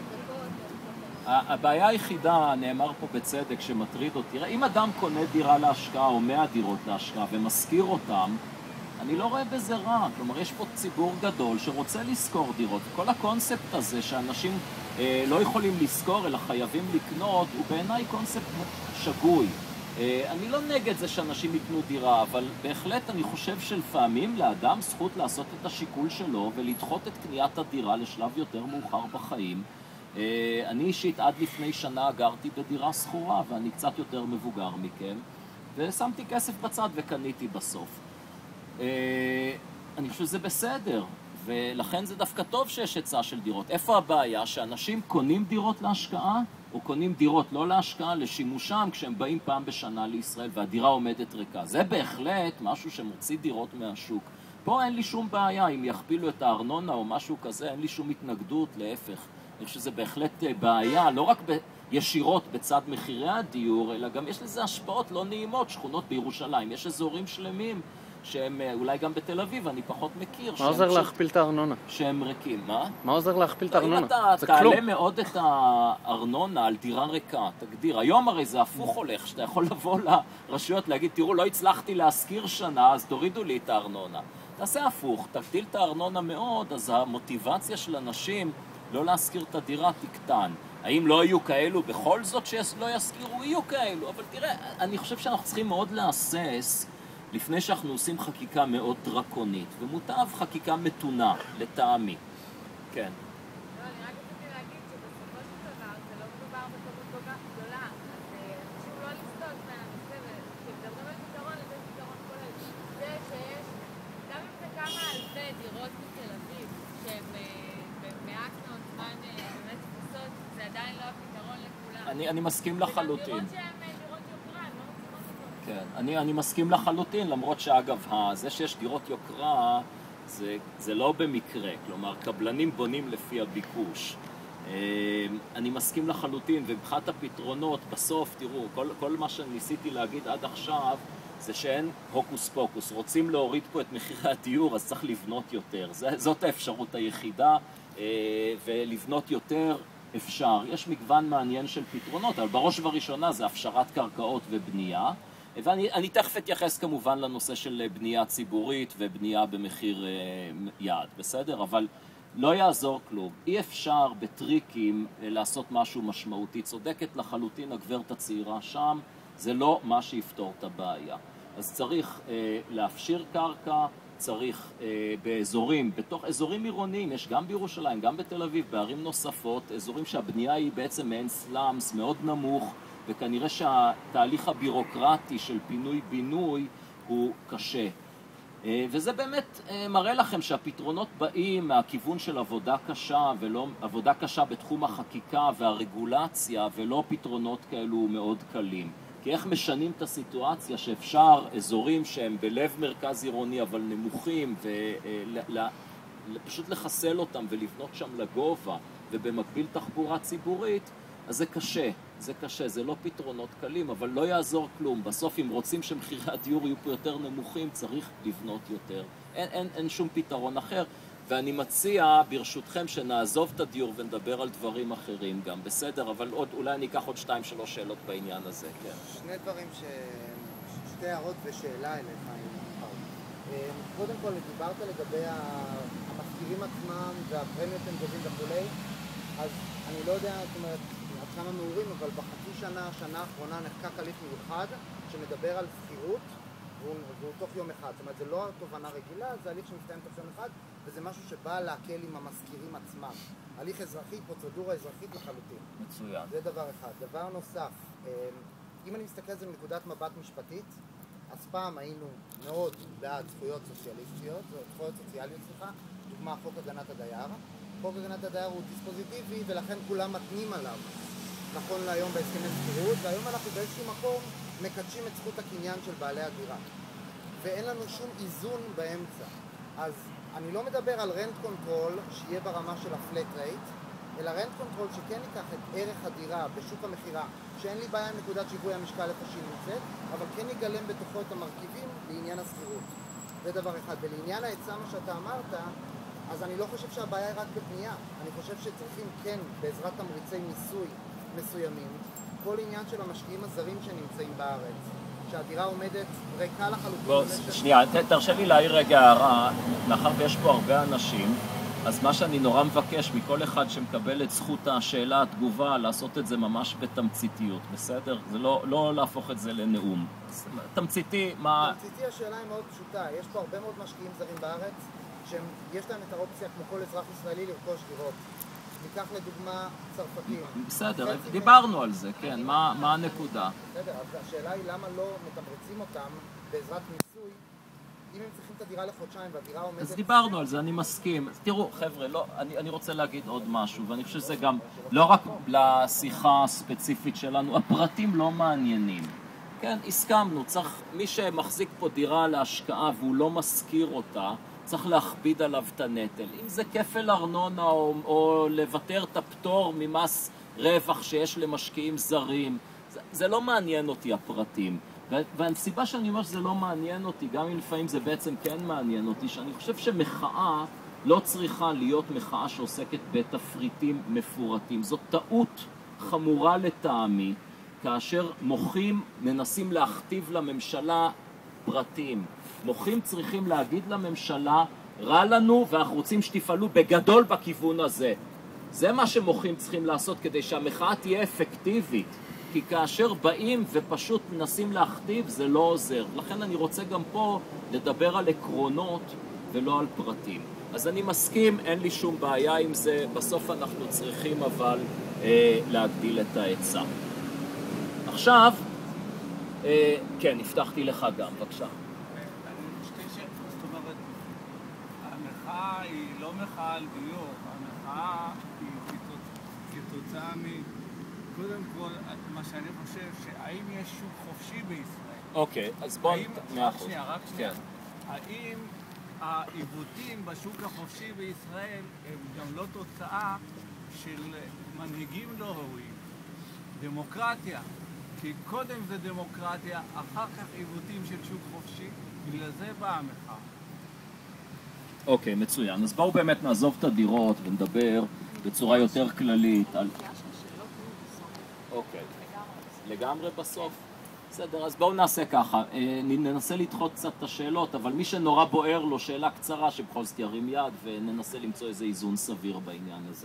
הבעיה היחידה, נאמר פה בצדק, שמטריד אותי, אם אדם קונה דירה להשקעה או 100 דירות להשקעה ומשכיר אותם, אני לא רואה בזה רע. כלומר, יש פה ציבור גדול שרוצה לשכור דירות. כל הקונספט הזה שאנשים לא יכולים לשכור אלא חייבים לקנות, הוא בעיניי קונספט שגוי. אני לא נגד זה שאנשים יקנו דירה, אבל בהחלט אני חושב שלפעמים לאדם זכות לעשות את השיקול שלו ולדחות את קניית הדירה לשלב יותר מאוחר בחיים. אני אישית עד לפני שנה גרתי בדירה שכורה, ואני קצת יותר מבוגר מכם, ושמתי כסף בצד וקניתי בסוף. אני חושב שזה בסדר, ולכן זה דווקא טוב שיש היצע של דירות. איפה הבעיה? שאנשים קונים דירות להשקעה, או קונים דירות לא להשקעה, לשימושם כשהם באים פעם בשנה לישראל והדירה עומדת ריקה. זה בהחלט משהו שמוציא דירות מהשוק. פה אין לי שום בעיה, אם יכפילו את הארנונה או משהו כזה, אין לי שום התנגדות, להפך. אני חושב שזה בהחלט בעיה, לא רק ישירות בצד מחירי הדיור, אלא גם יש לזה השפעות לא נעימות, שכונות בירושלים. יש אזורים שלמים שהם אולי גם בתל אביב, אני פחות מכיר. מה עוזר להכפיל את הארנונה? שהם ריקים, מה? מה עוזר להכפיל את הארנונה? אם אתה תעלה מאוד את הארנונה על דירה ריקה, תגדיר. היום הרי זה הפוך הולך, שאתה יכול לבוא לרשויות להגיד, תראו, לא הצלחתי להשכיר שנה, אז תורידו לי את הארנונה. תעשה הפוך, תגדיל את הארנונה מאוד, אז המוטיבציה של אנשים לא להשכיר את הדירה תקטן. האם לא יהיו כאלו בכל זאת שלא ישכירו? יהיו כאלו, אבל תראה, אני חושב שאנחנו צריכים מאוד להסס לפני שאנחנו עושים חקיקה מאוד דרקונית, ומוטב חקיקה מתונה, לטעמי. כן. לא, אני רק רציתי להגיד שבסופו של דבר זה לא מדובר בכמות כל כך גדולה, אז חשוב לא לסטות מהנושא, וכשמדברים על פתרון, לזה פתרון כולל. זה שיש, גם אם זה כמה אלפי דירות בתל אביב, שהן במעט מאוד זמן באמת תפוסות, זה עדיין לא הפתרון לכולם. אני מסכים לחלוטין. וגם דירות שהן דירות יוקרה, הן לא מתאימות אותו. כן, אני מסכים לחלוטין, למרות שאגב, זה שיש דירות יוקרה, זה לא במקרה, כלומר, קבלנים בונים לפי הביקוש. אני מסכים לחלוטין, ובחת הפתרונות, בסוף, תראו, כל מה שניסיתי להגיד עד עכשיו, זה שאין הוקוס פוקוס. רוצים להוריד פה את מחירי הדיור, אז צריך לבנות יותר. זאת האפשרות היחידה, ולבנות יותר אפשר. יש מגוון מעניין של פתרונות, אבל בראש ובראשונה זה הפשרת קרקעות ובנייה. ואני תכף אתייחס כמובן לנושא של בנייה ציבורית ובנייה במחיר יעד, בסדר? אבל לא יעזור כלום. אי אפשר בטריקים לעשות משהו משמעותי. צודקת לחלוטין הגברת הצעירה שם, זה לא מה שיפתור את הבעיה. אז צריך להפשיר קרקע, צריך באזורים, בתוך אזורים עירוניים, יש גם בירושלים, גם בתל אביב, בערים נוספות, אזורים שהבנייה היא בעצם מעין סלאמס מאוד נמוך, וכנראה שהתהליך הבירוקרטי של פינוי-בינוי הוא קשה. וזה באמת מראה לכם שהפתרונות באים מהכיוון של עבודה קשה, ולא עבודה קשה בתחום החקיקה והרגולציה, ולא פתרונות כאלו מאוד קלים. כי איך משנים את הסיטואציה שאפשר אזורים שהם בלב מרכז עירוני אבל נמוכים, ופשוט לחסל אותם ולבנות שם לגובה, ובמקביל תחבורה ציבורית, אז זה קשה. זה קשה, זה לא פתרונות קלים, אבל לא יעזור כלום. בסוף, אם רוצים שמחירי הדיור יהיו פה יותר נמוכים, צריך לבנות יותר. אין שום פתרון אחר. ואני מציע, ברשותכם, שנעזוב את הדיור ונדבר על דברים אחרים גם. בסדר, אבל אולי אני אקח עוד 2-3 שאלות בעניין הזה, כן. שני דברים שתי הערות ושאלה אליך, אם קודם כל, דיברת לגבי המשכירים עצמם והפרמיות הם גובים וכולי, אז אני לא יודע, זאת אומרת, עד כמה מעורים, אבל בחצי שנה האחרונה נחקק הליך מיוחד שמדבר על שכירות והוא תוך יום אחד. זאת אומרת, זה לא תובנה רגילה, זה הליך שמסתיים תוך יום אחד, וזה משהו שבא להקל עם המשכירים עצמם. הליך אזרחי, פרוצדורה אזרחית לחלוטין. מצוין. זה דבר אחד. דבר נוסף, אם אני מסתכל על זה מנקודת מבט משפטית, אז פעם היינו מאוד בעד זכויות סוציאליות, דוגמה חוק הגנת הדייר. חוק הגנת הדייר הוא דיספוזיטיבי ולכן כולם מתנים עליו. נכון להיום בהסכמי שכירות, והיום אנחנו באיזשהו מקום מקדשים את זכות הקניין של בעלי הדירה. ואין לנו שום איזון באמצע. אז אני לא מדבר על רנט קונטרול שיהיה ברמה של הפלט רייט, אלא רנט קונטרול שכן ייקח את ערך הדירה בשוק המחירה, שאין לי בעיה עם נקודת שיווי המשקל איפה שהיא נמצאת, אבל כן יגלם בתוכו את המרכיבים לעניין השכירות. זה דבר אחד. ולעניין ההיצע מה שאתה אמרת, אז אני לא חושב שהבעיה היא רק בבנייה. אני חושב שצריכים כן, בעזרת תמריצי מיסוי מסוימים, כל עניין של המשקיעים הזרים שנמצאים בארץ, שהדירה עומדת ריקה לחלוטין. בוא, שנייה, תרשה לי להעיר רגע הערה, מאחר ויש פה הרבה אנשים, אז מה שאני נורא מבקש מכל אחד שמקבל את זכות השאלה, התגובה, לעשות את זה ממש בתמציתיות, בסדר? זה לא להפוך את זה לנאום. תמציתי, מה... תמציתי השאלה היא מאוד פשוטה. יש פה הרבה מאוד משקיעים זרים בארץ, שיש להם את האופציה, כמו כל אזרח ישראלי, לרכוש דירות. ניקח לדוגמה צרפתים. בסדר, דיברנו על זה, כן, מה הנקודה? בסדר, אז השאלה היא למה לא מתמרצים אותם בעזרת מיסוי, אם הם צריכים את הדירה לחודשיים והדירה עומדת... אז דיברנו על זה, אני מסכים. תראו, חבר'ה, אני רוצה להגיד עוד משהו, ואני חושב שזה גם לא רק לשיחה הספציפית שלנו, הפרטים לא מעניינים. כן, הסכמנו, צריך, מי שמחזיק פה דירה להשקעה והוא לא משכיר אותה, צריך להכביד עליו את הנטל. אם זה כפל ארנונה או לוותר את הפטור ממס רווח שיש למשקיעים זרים, זה לא מעניין אותי הפרטים. והסיבה שאני אומר שזה לא מעניין אותי, גם אם לפעמים זה בעצם כן מעניין אותי, שאני חושב שמחאה לא צריכה להיות מחאה שעוסקת בתפריטים מפורטים. זאת טעות חמורה לטעמי, כאשר מוחים מנסים להכתיב לממשלה פרטים. מוחים צריכים להגיד לממשלה, רע לנו ואנחנו רוצים שתפעלו בגדול בכיוון הזה. זה מה שמוחים צריכים לעשות כדי שהמחאה תהיה אפקטיבית. כי כאשר באים ופשוט מנסים להכתיב, זה לא עוזר. לכן אני רוצה גם פה לדבר על עקרונות ולא על פרטים. אז אני מסכים, אין לי שום בעיה עם זה. בסוף אנחנו צריכים אבל להגדיל את ההיצע. עכשיו, כן, הבטחתי לך גם, בבקשה. זאת אומרת, המחאה היא לא מחאה על דיור, המחאה היא כתוצאה קודם כל, מה שאני חושב, שהאם יש שוק חופשי בישראל? אוקיי, אז בואו... רק שנייה. האם העיוותים בשוק החופשי בישראל הם גם לא תוצאה של מנהיגים לא ראויים? דמוקרטיה. כי קודם זה דמוקרטיה, אחר כך עיוותים של שוק חופשי, בגלל זה באה המחאה. אוקיי, מצוין. אז בואו באמת נעזוב את הדירות ונדבר בצורה יותר כללית על... אוקיי, לגמרי בסוף. בסדר, אז בואו נעשה ככה. ננסה לדחות קצת את השאלות, אבל מי שנורא בוער לו שאלה קצרה שבכל זאת ירים יד וננסה למצוא איזה איזון סביר בעניין הזה.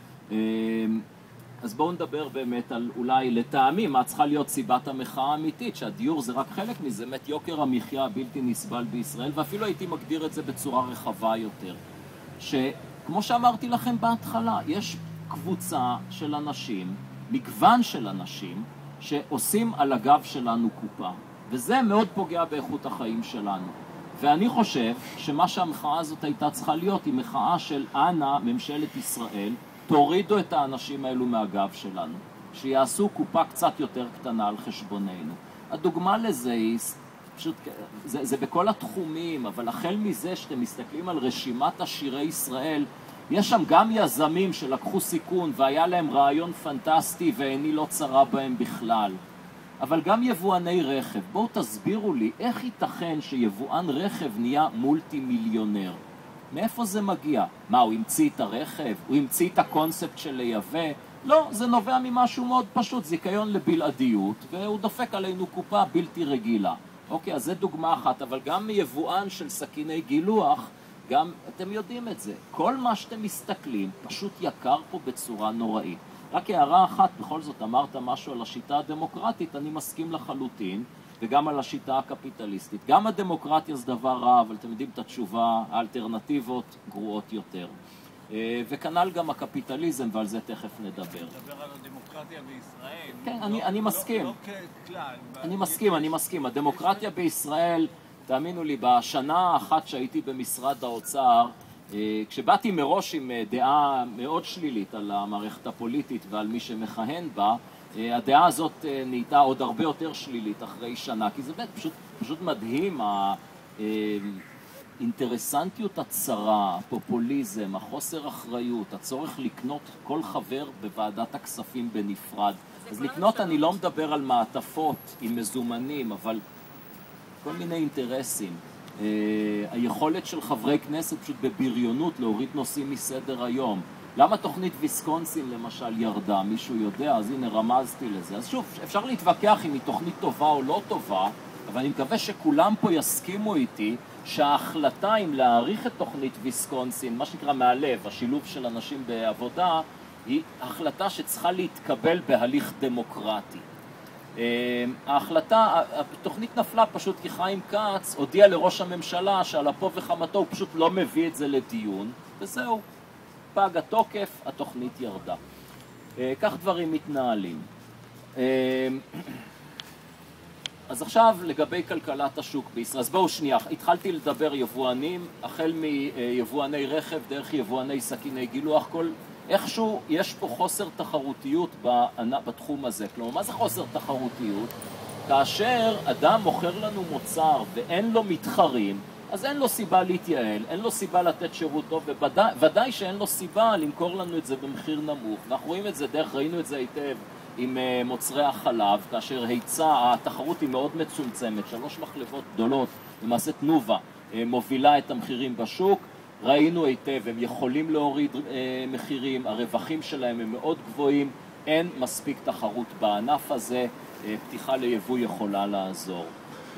אז בואו נדבר באמת על אולי לטעמי מה צריכה להיות סיבת המחאה האמיתית, שהדיור זה רק חלק מזה, באמת יוקר המחיה הבלתי נסבל בישראל, ואפילו הייתי מגדיר את זה בצורה רחבה יותר. שכמו שאמרתי לכם בהתחלה, יש קבוצה של אנשים, מגוון של אנשים, שעושים על הגב שלנו קופה. וזה מאוד פוגע באיכות החיים שלנו. ואני חושב שמה שהמחאה הזאת הייתה צריכה להיות, היא מחאה של אנא, ממשלת ישראל, תורידו את האנשים האלו מהגב שלנו, שיעשו קופה קצת יותר קטנה על חשבוננו. הדוגמה לזה היא, פשוט, זה בכל התחומים, אבל החל מזה שאתם מסתכלים על רשימת עשירי ישראל, יש שם גם יזמים שלקחו סיכון והיה להם רעיון פנטסטי ועיני לא צרה בהם בכלל. אבל גם יבואני רכב, בואו תסבירו לי איך ייתכן שיבואן רכב נהיה מולטי מיליונר. מאיפה זה מגיע? מה, הוא המציא את הרכב? הוא המציא את הקונספט של לייבא? לא, זה נובע ממשהו מאוד פשוט, זיכיון לבלעדיות, והוא דופק עלינו קופה בלתי רגילה. אוקיי, אז זו דוגמה אחת, אבל גם מיבואן של סכיני גילוח, גם אתם יודעים את זה. כל מה שאתם מסתכלים פשוט יקר פה בצורה נוראית. רק הערה אחת, בכל זאת אמרת משהו על השיטה הדמוקרטית, אני מסכים לחלוטין, וגם על השיטה הקפיטליסטית. גם הדמוקרטיה זה דבר רע, אבל אתם יודעים את התשובה, האלטרנטיבות גרועות יותר. וכנ"ל גם הקפיטליזם, ועל זה תכף נדבר. נדבר על הדמוקרטיה בישראל. כן, אני מסכים. לא ככלל. אני מסכים. הדמוקרטיה בישראל, תאמינו לי, בשנה האחת שהייתי במשרד האוצר, כשבאתי מראש עם דעה מאוד שלילית על המערכת הפוליטית ועל מי שמכהן בה, הדעה הזאת נהייתה עוד הרבה יותר שלילית אחרי שנה, כי זה באמת פשוט מדהים, האינטרסנטיות הצרה, הפופוליזם, החוסר אחריות, הצורך לקנות כל חבר בוועדת הכספים בנפרד. אז לקנות אני לא מדבר על מעטפות עם מזומנים, אבל כל מיני אינטרסים. היכולת של חברי כנסת פשוט בבריונות להוריד נושאים מסדר היום. למה תוכנית ויסקונסין למשל ירדה? מישהו יודע? אז הנה רמזתי לזה. אז שוב, אפשר להתווכח אם היא תוכנית טובה או לא טובה, אבל אני מקווה שכולם פה יסכימו איתי שההחלטה אם להאריך את תוכנית ויסקונסין, מה שנקרא מהלב, השילוב של אנשים בעבודה, היא החלטה שצריכה להתקבל בהליך דמוקרטי. ההחלטה, התוכנית נפלה פשוט כי חיים כץ הודיע לראש הממשלה שעל אפו וחמתו הוא פשוט לא מביא את זה לדיון, וזהו, פג התוקף, התוכנית ירדה. כך דברים מתנהלים. אז עכשיו לגבי כלכלת השוק בישראל, אז בואו שנייה, התחלתי לדבר יבואנים, החל מיבואני רכב דרך יבואני סכיני גילוח, איכשהו יש פה חוסר תחרותיות בתחום הזה. כלומר, מה זה חוסר תחרותיות? כאשר אדם מוכר לנו מוצר ואין לו מתחרים, אז אין לו סיבה להתייעל, אין לו סיבה לתת שירות טוב, וודאי שאין לו סיבה למכור לנו את זה במחיר נמוך. ואנחנו רואים את זה ראינו את זה היטב עם מוצרי החלב, כאשר התחרות היא מאוד מצומצמת, 3 מחלבות גדולות, למעשה תנובה, מובילה את המחירים בשוק, ראינו היטב, הם יכולים להוריד מחירים, הרווחים שלהם הם מאוד גבוהים, אין מספיק תחרות בענף הזה, פתיחה ליבוא יכולה לעזור.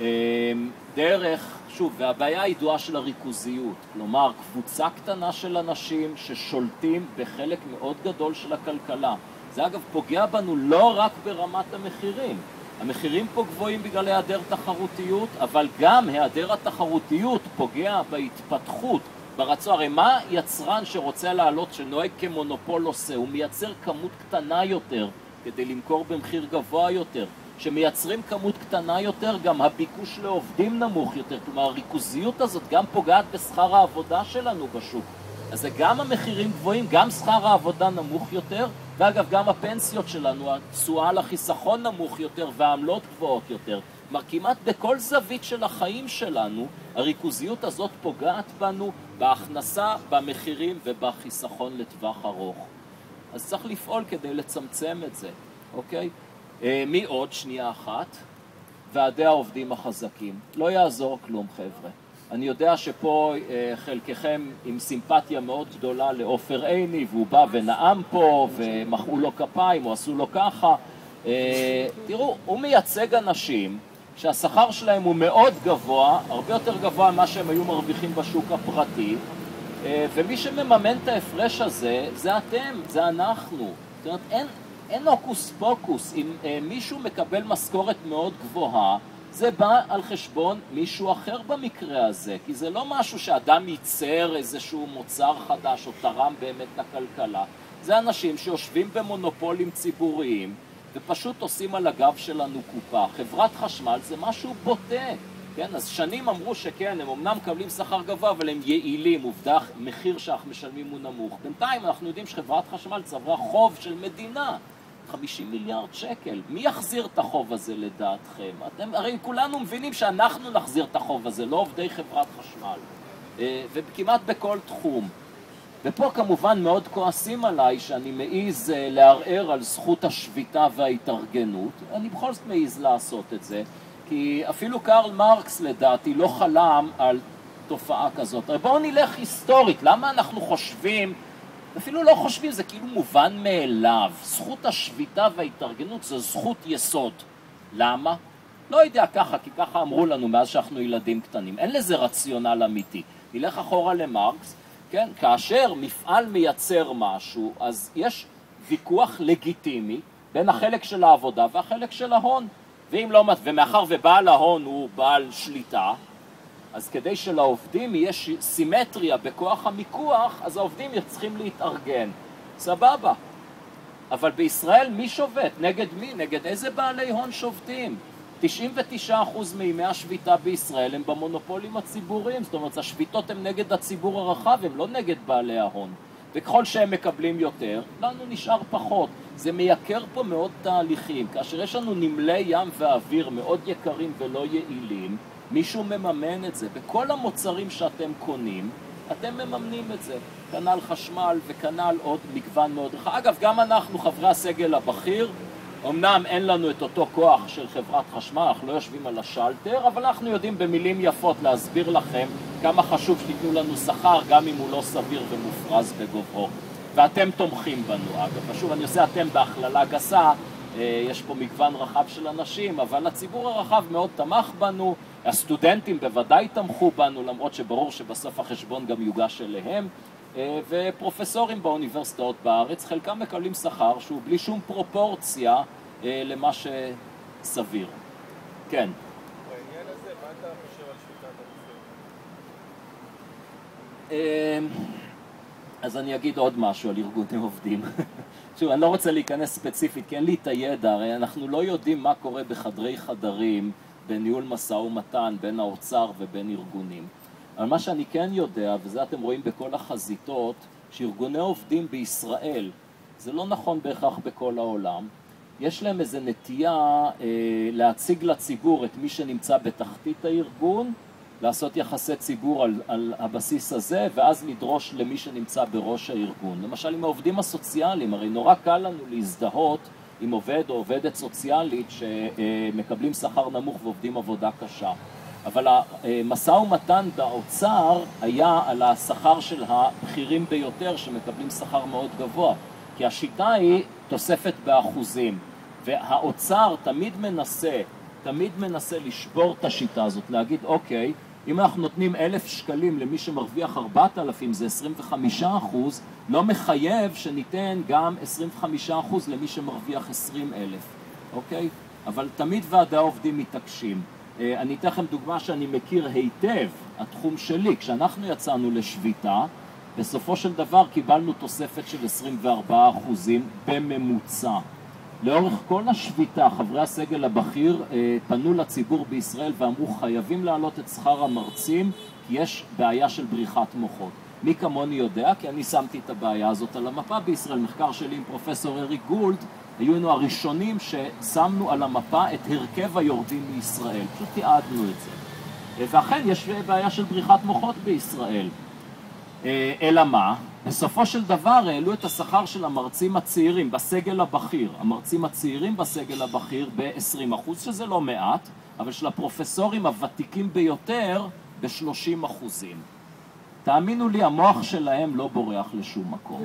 שוב, והבעיה הידועה של הריכוזיות, כלומר, קבוצה קטנה של אנשים ששולטים בחלק מאוד גדול של הכלכלה. זה אגב פוגע בנו לא רק ברמת המחירים. המחירים פה גבוהים בגלל היעדר תחרותיות, אבל גם היעדר התחרותיות פוגע בהתפתחות, ברצון. הרי מה יצרן שרוצה לעלות, שנוהג כמונופול עושה? הוא מייצר כמות קטנה יותר כדי למכור במחיר גבוה יותר. שמייצרים כמות קטנה יותר, גם הביקוש לעובדים נמוך יותר. כלומר, הריכוזיות הזאת גם פוגעת בשכר העבודה שלנו בשוק. אז זה גם המחירים גבוהים, גם שכר העבודה נמוך יותר, ואגב, גם הפנסיות שלנו, התשואה על החיסכון נמוך יותר והעמלות גבוהות יותר. כלומר, כמעט בכל זווית של החיים שלנו, הריכוזיות הזאת פוגעת בנו בהכנסה, במחירים ובחיסכון לטווח ארוך. אז צריך לפעול כדי לצמצם את זה, אוקיי? מי עוד? שנייה אחת. ועדי העובדים החזקים. לא יעזור כלום, חבר'ה. אני יודע שפה חלקכם עם סימפתיה מאוד גדולה לעופר עיני, והוא בא ונאם פה, ומחאו לו כפיים, או עשו לו ככה. תראו, הוא מייצג אנשים שהשכר שלהם הוא מאוד גבוה, הרבה יותר גבוה ממה שהם היו מרוויחים בשוק הפרטי, ומי שמממן את ההפרש הזה, זה אתם, זה אנחנו. זאת אומרת, אין הוקוס פוקוס. אם מישהו מקבל משכורת מאוד גבוהה, זה בא על חשבון מישהו אחר במקרה הזה, כי זה לא משהו שאדם ייצר איזשהו מוצר חדש או תרם באמת לכלכלה. זה אנשים שיושבים במונופולים ציבוריים ופשוט עושים על הגב שלנו קופה. חברת חשמל זה משהו בוטה, כן? אז שנים אמרו שכן, הם אמנם מקבלים שכר גבוה, אבל הם יעילים, עובדה, מחיר שאנחנו משלמים הוא נמוך. בינתיים אנחנו יודעים שחברת חשמל צברה חוב של מדינה, 50 מיליארד שקל. מי יחזיר את החוב הזה לדעתכם? הרי כולנו מבינים שאנחנו נחזיר את החוב הזה, לא עובדי חברת חשמל. וכמעט בכל תחום. ופה כמובן מאוד כועסים עליי שאני מעיז לערער על זכות השביתה וההתארגנות. אני בכל זאת מעיז לעשות את זה, כי אפילו קרל מרקס לדעתי לא חלם על תופעה כזאת. הרי בואו נלך היסטורית, למה אנחנו חושבים, אפילו לא חושבים, זה כאילו מובן מאליו. זכות השביתה וההתארגנות זו זכות יסוד. למה? לא יודע ככה, כי ככה אמרו לנו מאז שאנחנו ילדים קטנים. אין לזה רציונל אמיתי. נלך אחורה למרקס, כן? כאשר מפעל מייצר משהו, אז יש ויכוח לגיטימי בין החלק של העבודה והחלק של ההון. ומאחר ובעל ההון הוא בעל שליטה, אז כדי שלעובדים יש סימטריה בכוח המיקוח, אז העובדים צריכים להתארגן. סבבה. אבל בישראל מי שובת? נגד מי? נגד איזה בעלי הון שובתים? 99% מימי השביתה בישראל הם במונופולים הציבוריים. זאת אומרת, השביתות הם נגד הציבור הרחב, הם לא נגד בעלי ההון. וככל שהם מקבלים יותר, לנו נשאר פחות. זה מייקר פה מאוד תהליכים. כאשר יש לנו נמלי ים ואוויר מאוד יקרים ולא יעילים, מישהו מממן את זה. בכל המוצרים שאתם קונים, אתם מממנים את זה. כנ"ל חשמל וכנ"ל עוד מגוון מאוד רחב. אגב, גם אנחנו, חברי הסגל הבכיר, אמנם אין לנו את אותו כוח של חברת חשמל, אנחנו לא יושבים על השלטר, אבל אנחנו יודעים במילים יפות להסביר לכם כמה חשוב שתיתנו לנו שכר, גם אם הוא לא סביר ומופרז בגובהו. ואתם תומכים בנו, אגב. ושוב, אני עושה אתם בהכללה גסה, יש פה מגוון רחב של אנשים, אבל הציבור הרחב מאוד תמך בנו, הסטודנטים בוודאי תמכו בנו, למרות שברור שבסוף החשבון גם יוגש אליהם, ופרופסורים באוניברסיטאות בארץ, חלקם מקבלים שכר שהוא בלי שום פרופורציה למה שסביר. כן. בעניין הזה, מה אתה חושב על שביתת הרופאים? אז אני אגיד עוד משהו על ארגוני עובדים. שוב, אני לא רוצה להיכנס ספציפית, כי אין לי את הידע, הרי אנחנו לא יודעים מה קורה בחדרי חדרים בניהול משא ומתן בין האוצר ובין ארגונים. אבל מה שאני כן יודע, וזה אתם רואים בכל החזיתות, שארגוני עובדים בישראל, זה לא נכון בהכרח בכל העולם, יש להם איזו נטייה להציג לציבור את מי שנמצא בתחתית הארגון, לעשות יחסי ציבור על הבסיס הזה, ואז לדרוש למי שנמצא בראש הארגון. למשל, עם העובדים הסוציאליים, הרי נורא קל לנו להזדהות עם עובד או עובדת סוציאלית שמקבלים שכר נמוך ועובדים עבודה קשה. אבל המשא ומתן באוצר היה על השכר של הבכירים ביותר שמקבלים שכר מאוד גבוה. כי השיטה היא תוספת באחוזים. והאוצר תמיד מנסה לשבור את השיטה הזאת, להגיד, אוקיי, אם אנחנו נותנים 1,000 שקלים למי שמרוויח 4,000, זה 25%, לא מחייב שניתן גם 25% למי שמרוויח 20,000, אוקיי? אבל תמיד ועדי העובדים מתעקשים. אני אתן לכם דוגמה שאני מכיר היטב, התחום שלי. כשאנחנו יצאנו לשביתה, בסופו של דבר קיבלנו תוספת של 24% בממוצע. לאורך כל השביתה, חברי הסגל הבכיר פנו לציבור בישראל ואמרו חייבים להעלות את שכר המרצים כי יש בעיה של בריחת מוחות. מי כמוני יודע? כי אני שמתי את הבעיה הזאת על המפה בישראל. מחקר שלי עם פרופסור אריק גולד, היו הראשונים ששמנו על המפה את הרכב היורדים מישראל. פשוט תיעדנו את זה. ואכן יש בעיה של בריחת מוחות בישראל. אלא מה? בסופו של דבר העלו את השכר של המרצים הצעירים בסגל הבכיר. המרצים הצעירים בסגל הבכיר ב-20%, שזה לא מעט, אבל של הפרופסורים הוותיקים ביותר ב-30%. תאמינו לי, המוח שלהם לא בורח לשום מקום.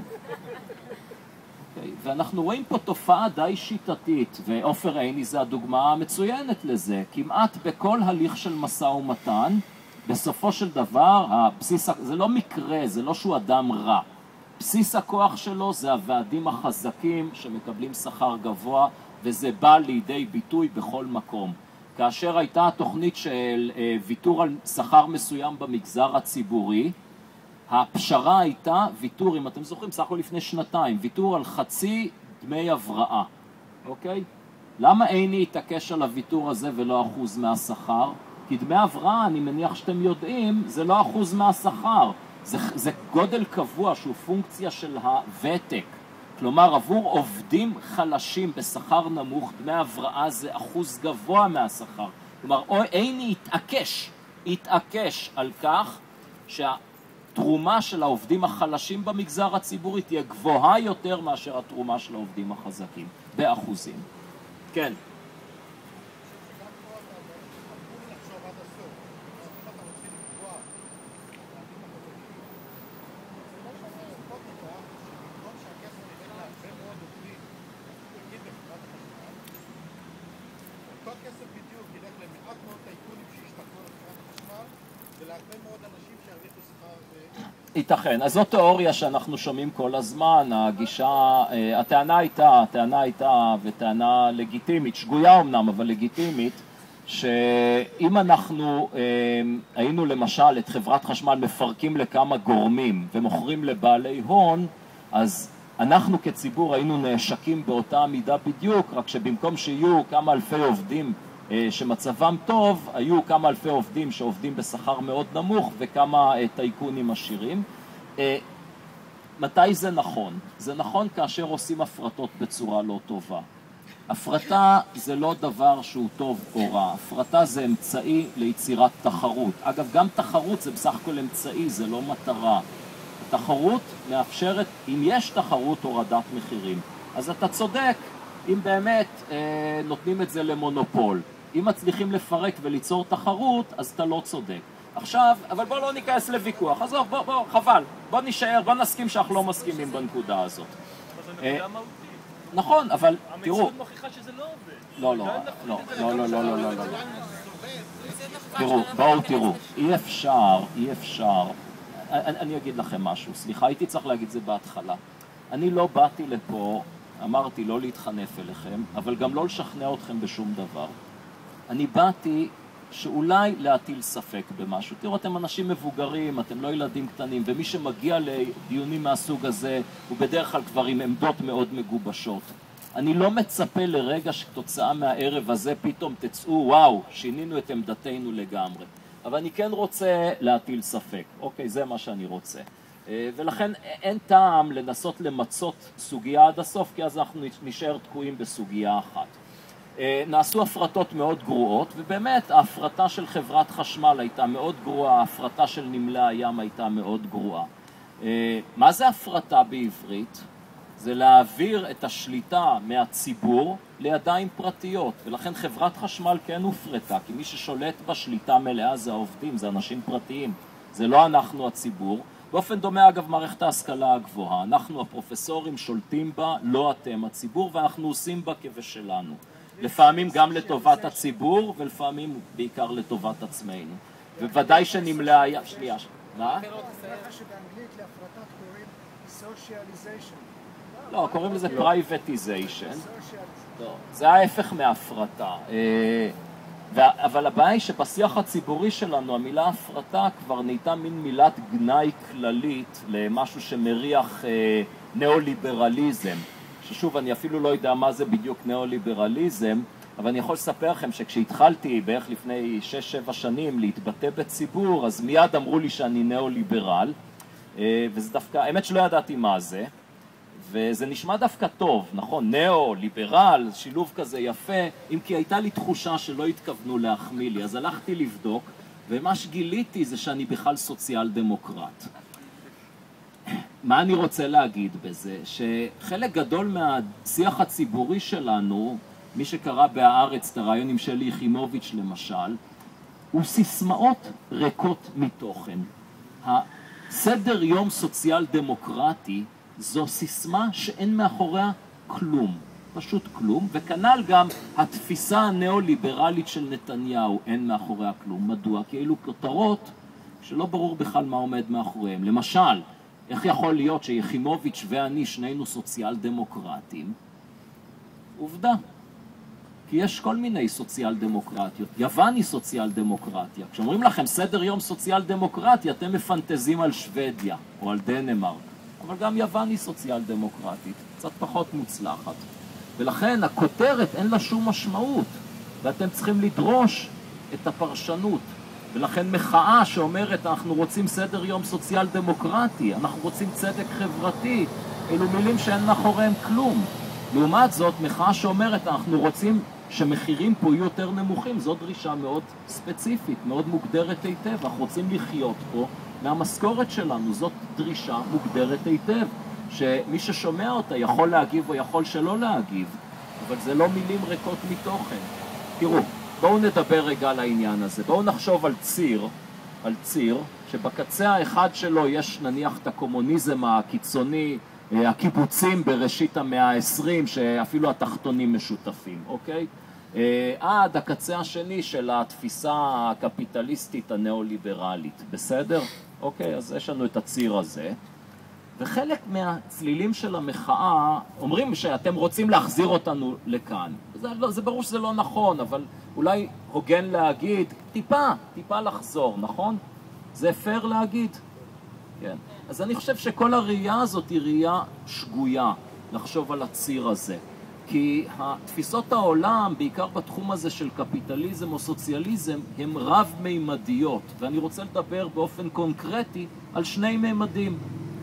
ואנחנו רואים פה תופעה די שיטתית, ועופר עיני זה הדוגמה המצוינת לזה. כמעט בכל הליך של משא ומתן, בסופו של דבר, זה לא מקרה, זה לא שהוא אדם רע. בסיס הכוח שלו זה הוועדים החזקים שמקבלים שכר גבוה, וזה בא לידי ביטוי בכל מקום. כאשר הייתה התוכנית של ויתור על שכר מסוים במגזר הציבורי, הפשרה הייתה ויתור, אם אתם זוכרים, סך הכל לפני שנתיים, ויתור על חצי דמי הבראה, אוקיי? למה עיני התעקש על הוויתור הזה ולא 1% מהשכר? כי דמי הבראה, אני מניח שאתם יודעים, זה לא 1% מהשכר. זה גודל קבוע שהוא פונקציה של הוותק. כלומר, עבור עובדים חלשים בשכר נמוך, דמי הבראה זה 1% גבוה מהשכר. כלומר, עיני התעקש על כך שהתרומה של העובדים החלשים במגזר הציבורי תהיה גבוהה יותר מאשר התרומה של העובדים החזקים, באחוזים. כן. אותו כסף בדיוק ילך למעט מאוד טייקונים שישתכרו לחברת החשמל ולהרבה מאוד אנשים שירוויחו שכר... ייתכן. אז זו תיאוריה שאנחנו שומעים כל הזמן, הגישה, הטענה הייתה, וטענה לגיטימית, שגויה אמנם, אבל לגיטימית, שאם אנחנו היינו למשל את חברת חשמל מפרקים לכמה גורמים ומוכרים לבעלי הון, אז אנחנו כציבור היינו נעשקים באותה מידה בדיוק, רק שבמקום שיהיו כמה אלפי עובדים שמצבם טוב, היו כמה אלפי עובדים שעובדים בשכר מאוד נמוך וכמה טייקונים עשירים. מתי זה נכון? זה נכון כאשר עושים הפרטות בצורה לא טובה. הפרטה זה לא דבר שהוא טוב או רע, הפרטה זה אמצעי ליצירת תחרות. אגב, גם תחרות זה בסך הכל אמצעי, זה לא מטרה. תחרות מאפשרת, אם יש תחרות, הורדת מחירים. אז אתה צודק, אם באמת נותנים את זה למונופול. אם מצליחים לפרק וליצור תחרות, אז אתה לא צודק. עכשיו, אבל בוא לא ניכנס לוויכוח. עזוב, בוא, חבל. בוא נשאר, בוא נסכים שאנחנו לא מסכימים בנקודה הזאת. אבל זו נקודה מהותית. נכון, אבל תראו... המציאות מוכיחה שזה לא עובד. לא. תראו, אי אפשר. אני אגיד לכם משהו, סליחה, הייתי צריך להגיד זה בהתחלה. אני לא באתי לפה, אמרתי לא להתחנף אליכם, אבל גם לא לשכנע אתכם בשום דבר. אני באתי שאולי להטיל ספק במשהו. תראו, אתם אנשים מבוגרים, אתם לא ילדים קטנים, ומי שמגיע לדיונים מהסוג הזה הוא בדרך כלל כבר עם עמדות מאוד מגובשות. אני לא מצפה לרגע שתוצאה מהערב הזה פתאום תצאו, וואו, שינינו את עמדתנו לגמרי. אבל אני כן רוצה להטיל ספק. אוקיי, זה מה שאני רוצה. ולכן אין טעם לנסות למצות סוגיה עד הסוף, כי אז אנחנו נשאר תקועים בסוגיה אחת. נעשו הפרטות מאוד גרועות, ובאמת ההפרטה של חברת חשמל הייתה מאוד גרועה, ההפרטה של נמלי הים הייתה מאוד גרועה. מה זה הפרטה בעברית? זה להעביר את השליטה מהציבור לידיים פרטיות, ולכן חברת חשמל כן הופרטה, כי מי ששולט בשליטה מלאה זה העובדים, זה אנשים פרטיים, זה לא אנחנו הציבור. באופן דומה אגב מערכת ההשכלה הגבוהה, אנחנו הפרופסורים שולטים בה, לא אתם הציבור, ואנחנו עושים בה כבשלנו. לפעמים גם לטובת הציבור, ולפעמים בעיקר לטובת עצמנו. ובוודאי שנמלי הים... שנייה, מה? ככה שבאנגלית להפרטת קוראים socialization. לא, קוראים לזה privatization. לא, זה ההפך מהפרטה. אבל הבעיה היא שבשיח הציבורי שלנו המילה הפרטה כבר נהייתה מין מילת גנאי כללית למשהו שמריח ניאו-ליברליזם. ששוב, אני אפילו לא יודע מה זה בדיוק ניאו-ליברליזם, אבל אני יכול לספר לכם שכשהתחלתי בערך לפני 6-7 שנים להתבטא בציבור, אז מיד אמרו לי שאני ניאו-ליברל, וזה דווקא, האמת שלא ידעתי מה זה, וזה נשמע דווקא טוב, נכון, ניאו-ליברל, שילוב כזה יפה, אם כי הייתה לי תחושה שלא התכוונו להחמיא לי, אז הלכתי לבדוק, ומה שגיליתי זה שאני בכלל סוציאל דמוקרט. מה אני רוצה להגיד בזה? שחלק גדול מהשיח הציבורי שלנו, מי שקרא בהארץ את הרעיון עם שלי יחימוביץ' למשל, הוא סיסמאות ריקות מתוכן. הסדר יום סוציאל דמוקרטי זו סיסמה שאין מאחוריה כלום, פשוט כלום, וכנ"ל גם התפיסה הנאו-ליברלית של נתניהו, אין מאחוריה כלום. מדוע? כי אלו כותרות שלא ברור בכלל מה עומד מאחוריהם. למשל, איך יכול להיות שיחימוביץ' ואני שנינו סוציאל דמוקרטים? עובדה. כי יש כל מיני סוציאל דמוקרטיות. יוון היא סוציאל דמוקרטיה. כשאומרים לכם סדר יום סוציאל דמוקרטיה, אתם מפנטזים על שוודיה או על דנמרק. אבל גם יוון היא סוציאל דמוקרטית, קצת פחות מוצלחת. ולכן הכותרת אין לה שום משמעות, ואתם צריכים לדרוש את הפרשנות. ולכן מחאה שאומרת אנחנו רוצים סדר יום סוציאל דמוקרטי, אנחנו רוצים צדק חברתי, אלו מילים שאין מאחוריהם כלום. לעומת זאת, מחאה שאומרת אנחנו רוצים שמחירים פה יהיו יותר נמוכים, זו דרישה מאוד ספציפית, מאוד מוגדרת היטב, אנחנו רוצים לחיות פה מהמשכורת שלנו, זאת דרישה מוגדרת היטב, שמי ששומע אותה יכול להגיב או יכול שלא להגיב, אבל זה לא מילים ריקות מתוכן. תראו, בואו נדבר רגע על העניין הזה, בואו נחשוב על ציר שבקצה האחד שלו יש נניח את הקומוניזם הקיצוני, הקיבוצים בראשית המאה ה-20, שאפילו התחתונים משותפים, אוקיי? עד הקצה השני של התפיסה הקפיטליסטית הנאו-ליברלית, בסדר? אוקיי, אז יש לנו את הציר הזה. וחלק מהצלילים של המחאה אומרים שאתם רוצים להחזיר אותנו לכאן. זה ברור שזה לא נכון, אבל אולי הוגן להגיד, טיפה לחזור, נכון? זה פייר להגיד? כן. אז אני חושב שכל הראייה הזאת היא ראייה שגויה, לחשוב על הציר הזה. כי התפיסות העולם, בעיקר בתחום הזה של קפיטליזם או סוציאליזם, הן רב-מימדיות, ואני רוצה לדבר באופן קונקרטי על שני מימדים.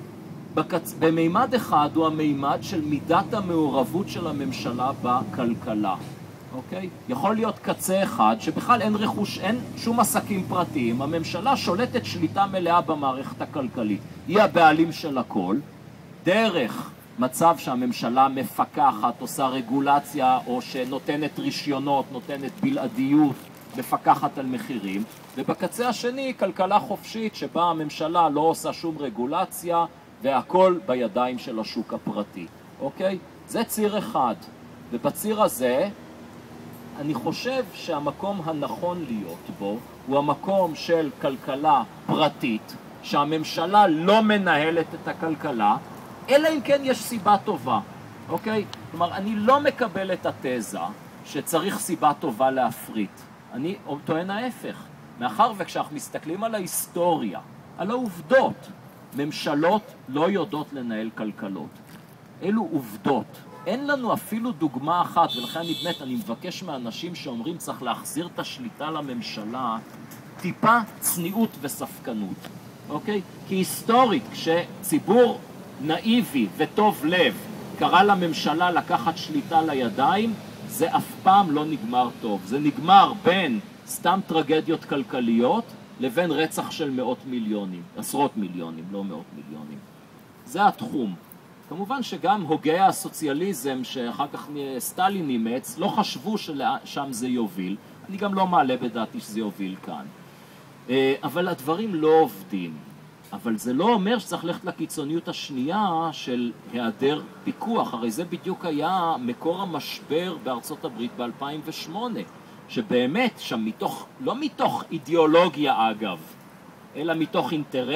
במימד אחד הוא המימד של מידת המעורבות של הממשלה בכלכלה. אוקיי? יכול להיות קצה אחד שבכלל אין רכוש, אין שום עסקים פרטיים, הממשלה שולטת שליטה מלאה במערכת הכלכלית. היא הבעלים של הכל, דרך מצב שהממשלה מפקחת, עושה רגולציה או שנותנת רישיונות, נותנת בלעדיות, מפקחת על מחירים, ובקצה השני כלכלה חופשית שבה הממשלה לא עושה שום רגולציה והכל בידיים של השוק הפרטי. אוקיי? זה ציר אחד. ובציר הזה אני חושב שהמקום הנכון להיות בו הוא המקום של כלכלה פרטית, שהממשלה לא מנהלת את הכלכלה, אלא אם כן יש סיבה טובה, אוקיי? כלומר, אני לא מקבל את התזה שצריך סיבה טובה להפריט. אני טוען ההפך. מאחר וכשאנחנו מסתכלים על ההיסטוריה, על העובדות, ממשלות לא יודעות לנהל כלכלות. אלו עובדות. אין לנו אפילו דוגמה אחת, ולכן אני מבקש מאנשים שאומרים צריך להחזיר את השליטה לממשלה, טיפה צניעות וספקנות, אוקיי? כי היסטורית, כשציבור נאיבי וטוב לב קרא לממשלה לקחת שליטה לידיים, זה אף פעם לא נגמר טוב. זה נגמר בין סתם טרגדיות כלכליות לבין רצח של מאות מיליונים, עשרות מיליונים, לא מאות מיליונים. זה התחום. כמובן שגם הוגי הסוציאליזם שאחר כך סטלין אימץ לא חשבו ששם זה יוביל. אני גם לא מעלה בדעתי שזה יוביל כאן. אבל הדברים לא עובדים. אבל זה לא אומר שצריך ללכת לקיצוניות השנייה של היעדר פיקוח. הרי זה בדיוק היה מקור המשבר בארצות הברית ב-2008. שבאמת שם לא מתוך אידיאולוגיה אגב, אלא מתוך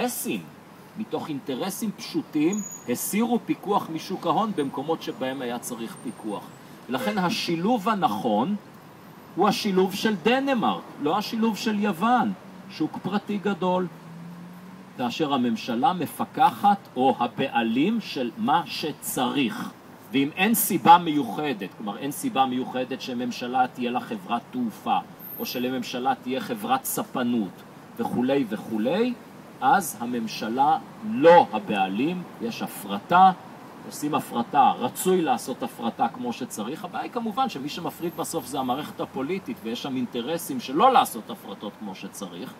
אינטרסים פשוטים, הסירו פיקוח משוק ההון במקומות שבהם היה צריך פיקוח. לכן השילוב הנכון הוא השילוב של דנמרק, לא השילוב של יוון, שוק פרטי גדול, כאשר הממשלה מפקחת או הבעלים של מה שצריך. ואם אין סיבה מיוחדת, כלומר אין סיבה מיוחדת שממשלה תהיה לה חברת תעופה, או שלממשלה תהיה חברת ספנות וכולי וכולי, אז הממשלה לא הבעלים, יש הפרטה, עושים הפרטה, רצוי לעשות הפרטה כמו שצריך. הבעיה היא כמובן שמי שמפריד בסוף זה המערכת הפוליטית, ויש שם אינטרסים שלא לעשות הפרטות כמו שצריך.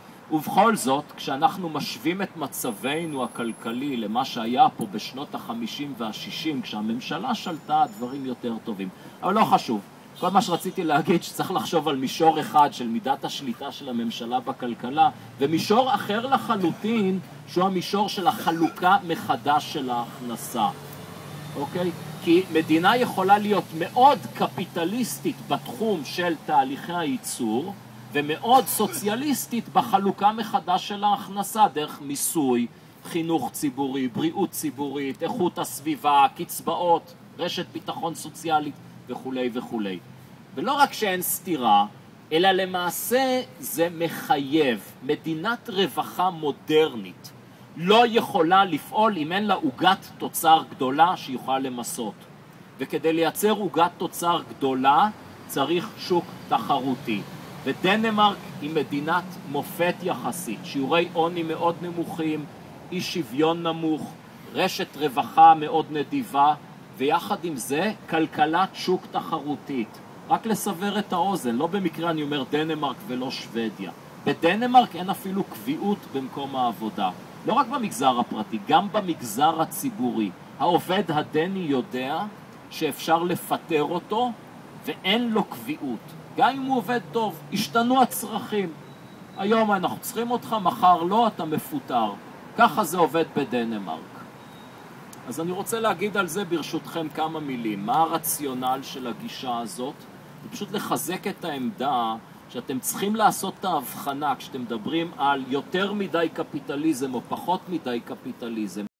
ובכל זאת, כשאנחנו משווים את מצבנו הכלכלי למה שהיה פה בשנות ה-50 וה-60, כשהממשלה שלטה, דברים יותר טובים. אבל לא חשוב. כל מה שרציתי להגיד שצריך לחשוב על מישור אחד של מידת השליטה של הממשלה בכלכלה, ומישור אחר לחלוטין, שהוא המישור של החלוקה מחדש של ההכנסה. אוקיי? כי מדינה יכולה להיות מאוד קפיטליסטית בתחום של תהליכי הייצור, ומאוד סוציאליסטית בחלוקה מחדש של ההכנסה, דרך מיסוי, חינוך ציבורי, בריאות ציבורית, איכות הסביבה, קצבאות, רשת ביטחון סוציאלית וכולי וכולי. ולא רק שאין סתירה, אלא למעשה זה מחייב. מדינת רווחה מודרנית לא יכולה לפעול אם אין לה עוגת תוצר גדולה שיוכל למסות. וכדי לייצר עוגת תוצר גדולה צריך שוק תחרותי. ודנמרק היא מדינת מופת יחסית, שיעורי עוני מאוד נמוכים, אי שוויון נמוך, רשת רווחה מאוד נדיבה, ויחד עם זה כלכלת שוק תחרותית. רק לסבר את האוזן, לא במקרה אני אומר דנמרק ולא שוודיה. בדנמרק אין אפילו קביעות במקום העבודה. לא רק במגזר הפרטי, גם במגזר הציבורי. העובד הדני יודע שאפשר לפטר אותו ואין לו קביעות. גם אם הוא עובד טוב, השתנו הצרכים. היום אנחנו צריכים אותך, מחר לא, אתה מפוטר. ככה זה עובד בדנמרק. אז אני רוצה להגיד על זה ברשותכם כמה מילים. מה הרציונל של הגישה הזאת? זה פשוט לחזק את העמדה שאתם צריכים לעשות את ההבחנה כשאתם מדברים על יותר מדי קפיטליזם או פחות מדי קפיטליזם.